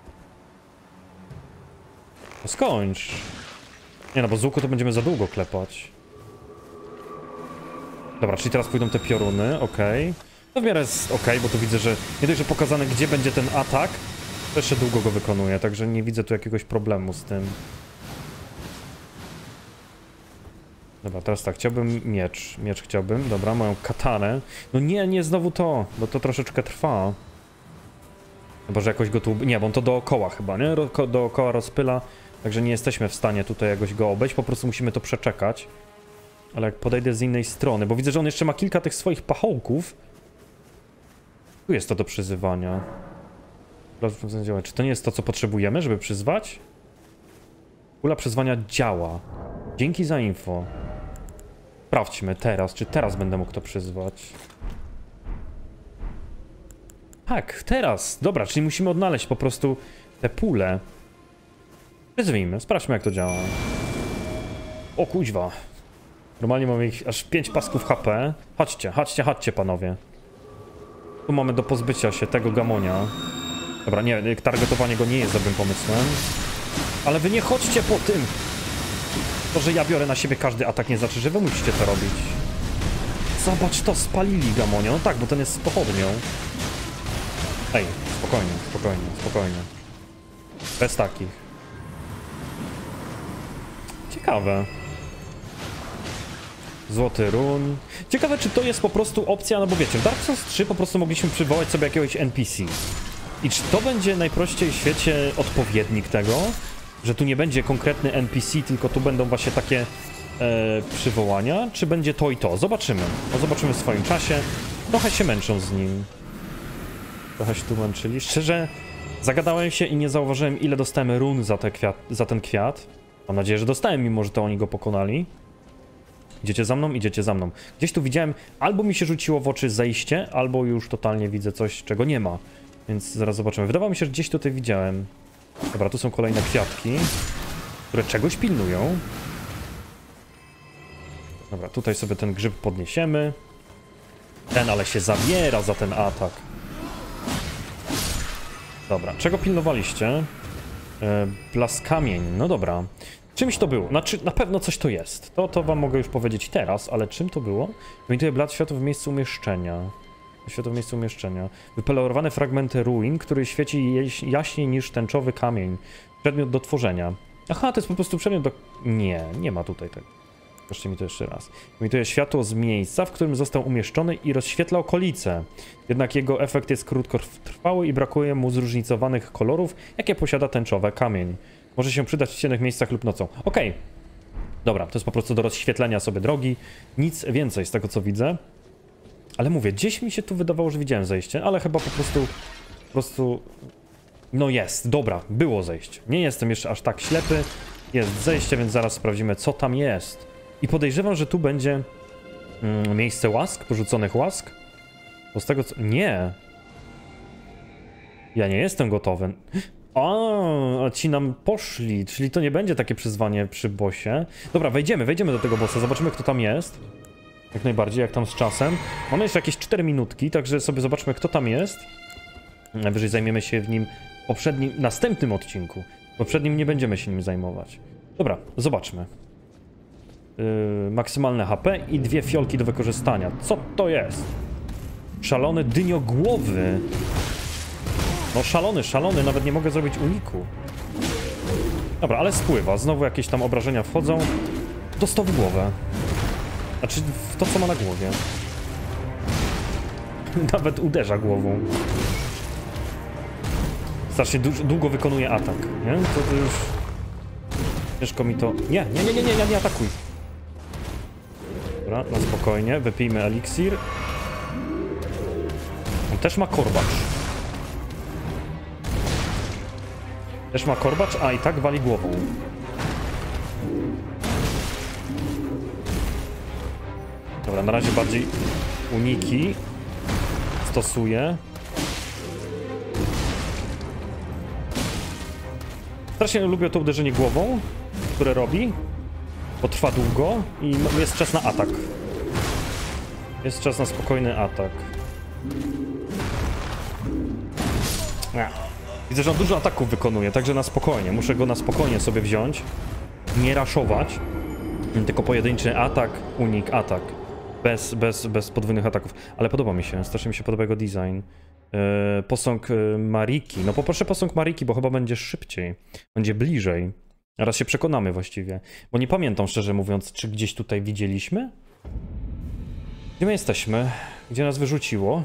No skończ. Nie no, bo z łuku to będziemy za długo klepać. Dobra, czyli teraz pójdą te pioruny, okej. Okay. To w miarę jest okej, okay, bo tu widzę, że nie dość, że pokazane, gdzie będzie ten atak, to jeszcze długo go wykonuje, także nie widzę tu jakiegoś problemu z tym. Dobra, teraz tak, chciałbym miecz. Miecz chciałbym, dobra, moją katanę. No nie, nie znowu to, bo to troszeczkę trwa. Chyba, że jakoś go tu... Nie, bo on to dookoła chyba, nie? Ro dookoła rozpyla, także nie jesteśmy w stanie tutaj jakoś go obejść, po prostu musimy to przeczekać. Ale jak podejdę z innej strony, bo widzę, że on jeszcze ma kilka tych swoich pachołków. Tu jest to do przyzywania. Czy to nie jest to, co potrzebujemy, żeby przyzwać? Kula przyzwania działa. Dzięki za info. Sprawdźmy teraz, czy teraz będę mógł to przyzwać. Tak, teraz. Dobra, czyli musimy odnaleźć po prostu te pule. Przyzwijmy, sprawdźmy, jak to działa. O kuźwa. Normalnie mamy ich aż pięć pasków H P. Chodźcie, chodźcie, chodźcie, panowie. Tu mamy do pozbycia się tego gamonia. Dobra, nie, targetowanie go nie jest dobrym pomysłem. Ale wy nie chodźcie po tym! To, że ja biorę na siebie każdy atak, nie znaczy, że wy musicie to robić. Zobacz to, spalili gamonia. No tak, bo ten jest z pochodnią. Ej, spokojnie, spokojnie, spokojnie. Bez takich. Ciekawe. Złoty run. Ciekawe, czy to jest po prostu opcja, no bo wiecie, w Dark Souls trzy po prostu mogliśmy przywołać sobie jakiegoś N P C. I czy to będzie najprościej w świecie odpowiednik tego? Że tu nie będzie konkretny N P C, tylko tu będą właśnie takie e, przywołania, czy będzie to i to. Zobaczymy. No, zobaczymy w swoim czasie. Trochę się męczą z nim. Trochę się tu męczyli. Szczerze, zagadałem się i nie zauważyłem, ile dostałem run za, te kwiat, za ten kwiat. Mam nadzieję, że dostałem, mimo że to oni go pokonali. Idziecie za mną? Idziecie za mną. Gdzieś tu widziałem, albo mi się rzuciło w oczy zejście, albo już totalnie widzę coś, czego nie ma. Więc zaraz zobaczymy. Wydawało mi się, że gdzieś tutaj widziałem. Dobra, tu są kolejne kwiatki, które czegoś pilnują. Dobra, tutaj sobie ten grzyb podniesiemy. Ten ale się zabiera za ten atak. Dobra, czego pilnowaliście? E, blaskamień, no dobra. Czymś to było? Znaczy, na pewno coś to jest. To, to wam mogę już powiedzieć teraz, ale czym to było? Emituje blat światła w miejscu umieszczenia. Światło w miejscu umieszczenia. Wypolerowane fragmenty ruin, który świeci jaśniej niż tęczowy kamień. Przedmiot do tworzenia. Aha, to jest po prostu przedmiot do... Nie, nie ma tutaj tego. Proszę mi to jeszcze raz. Emituje światło z miejsca, w którym został umieszczony i rozświetla okolice. Jednak jego efekt jest krótkotrwały i brakuje mu zróżnicowanych kolorów, jakie posiada tęczowy kamień. Może się przydać w ciemnych miejscach lub nocą. Okej. Okay. Dobra, to jest po prostu do rozświetlenia sobie drogi. Nic więcej z tego, co widzę. Ale mówię, gdzieś mi się tu wydawało, że widziałem zejście, ale chyba po prostu... Po prostu... No jest, dobra, było zejście. Nie jestem jeszcze aż tak ślepy. Jest zejście, więc zaraz sprawdzimy, co tam jest. I podejrzewam, że tu będzie mm, miejsce łask, porzuconych łask. Bo z tego co... Nie. Ja nie jestem gotowy. A, a ci nam poszli, czyli to nie będzie takie przyzwanie przy bossie. Dobra, wejdziemy, wejdziemy do tego bossa, zobaczymy, kto tam jest. Jak najbardziej, jak tam z czasem. Mamy jeszcze jakieś cztery minutki, także sobie zobaczmy, kto tam jest. Najwyżej zajmiemy się w nim w poprzednim, następnym odcinku. W poprzednim nie będziemy się nim zajmować. Dobra, zobaczmy. Yy, maksymalne H P i dwie fiolki do wykorzystania. Co to jest? Szalony dyniogłowy. No szalony, szalony, nawet nie mogę zrobić uniku. Dobra, ale spływa. Znowu jakieś tam obrażenia wchodzą. Dostał w głowę. Znaczy w to, co ma na głowie. Nawet uderza głową. Strasznie długo wykonuje atak, nie? To, to już... Ciężko mi to... Nie, nie, nie, nie, nie, nie, nie atakuj. Dobra, na spokojnie. Wypijmy eliksir. On też ma korbacz. Też ma korbacz, a i tak wali głową. Dobra, na razie bardziej uniki stosuję. Strasznie lubię to uderzenie głową, które robi, bo trwa długo i jest czas na atak. Jest czas na spokojny atak. Ech. Widzę, że on dużo ataków wykonuje, także na spokojnie. Muszę go na spokojnie sobie wziąć. Nie raszować. Tylko pojedynczy atak, unik, atak. Bez, bez, bez podwójnych ataków. Ale podoba mi się, strasznie mi się podoba jego design. Yy, posąg yy, Mariki. No poproszę posąg Mariki, bo chyba będzie szybciej. Będzie bliżej. Raz się przekonamy właściwie. Bo nie pamiętam, szczerze mówiąc, czy gdzieś tutaj widzieliśmy? Gdzie my jesteśmy? Gdzie nas wyrzuciło?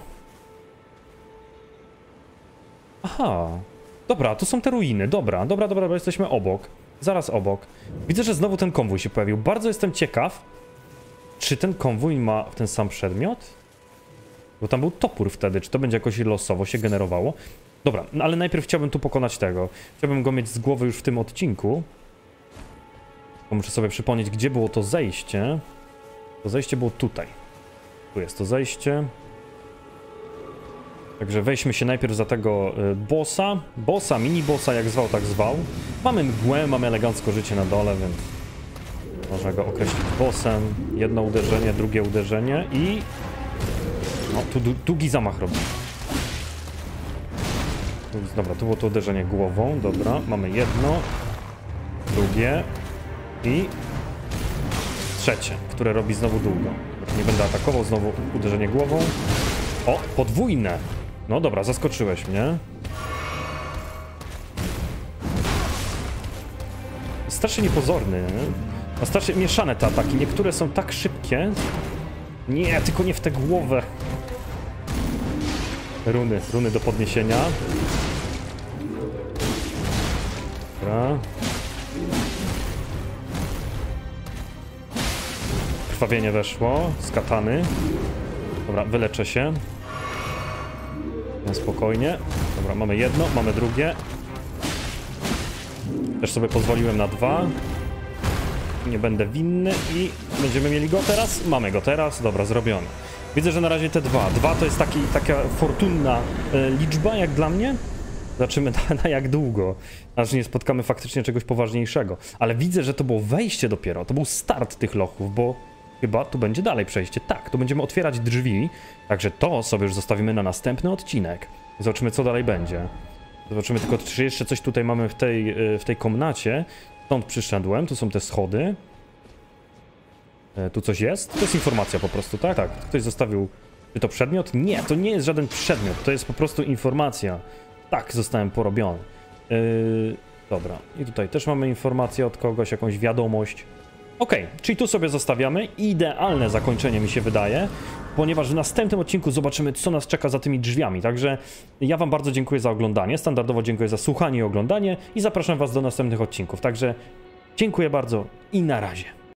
Aha. Dobra, to są te ruiny. Dobra, dobra, dobra, dobra, jesteśmy obok. Zaraz obok. Widzę, że znowu ten konwój się pojawił. Bardzo jestem ciekaw, czy ten konwój ma ten sam przedmiot? Bo tam był topór wtedy. Czy to będzie jakoś losowo się generowało? Dobra, no ale najpierw chciałbym tu pokonać tego. Chciałbym go mieć z głowy już w tym odcinku. Bo muszę sobie przypomnieć, gdzie było to zejście. To zejście było tutaj. Tu jest to zejście. Także weźmy się najpierw za tego y, bossa. Bossa, mini bossa, jak zwał, tak zwał. Mamy mgłę, mamy elegancko życie na dole, więc można go określić bossem. Jedno uderzenie, drugie uderzenie i... No, tu długi zamach robi. Dobra, tu było to uderzenie głową, dobra. Mamy jedno, drugie i trzecie, które robi znowu długo. Nie będę atakował, znowu uderzenie głową. O, podwójne! No dobra, zaskoczyłeś mnie. Strasznie niepozorny. A strasznie mieszane te ataki. Niektóre są tak szybkie. Nie, tylko nie w tę głowę. Runy, runy do podniesienia. Dobra. krwawienie weszło z katany. Dobra, wyleczę się. Na spokojnie. Dobra, mamy jedno, mamy drugie. Też sobie pozwoliłem na dwa. Nie będę winny i będziemy mieli go teraz. Mamy go teraz. Dobra, zrobiony. Widzę, że na razie te dwa. Dwa to jest taki, taka fortunna e, liczba jak dla mnie. Zobaczymy na, na jak długo, aż nie spotkamy faktycznie czegoś poważniejszego. Ale widzę, że to było wejście dopiero. To był start tych lochów, bo chyba tu będzie dalej przejście. Tak, tu będziemy otwierać drzwi. Także to sobie już zostawimy na następny odcinek. Zobaczymy, co dalej będzie. Zobaczymy tylko, czy jeszcze coś tutaj mamy w tej, w tej komnacie. Stąd przyszedłem, tu są te schody. E, tu coś jest? To jest informacja po prostu, tak? Tak. Ktoś zostawił... Czy to przedmiot? Nie, to nie jest żaden przedmiot, to jest po prostu informacja. Tak, zostałem porobiony. Yy, dobra, i tutaj też mamy informację od kogoś, jakąś wiadomość. Okej, okay, czyli tu sobie zostawiamy. Idealne zakończenie mi się wydaje, ponieważ w następnym odcinku zobaczymy, co nas czeka za tymi drzwiami. Także ja wam bardzo dziękuję za oglądanie. Standardowo dziękuję za słuchanie i oglądanie i zapraszam was do następnych odcinków. Także dziękuję bardzo i na razie.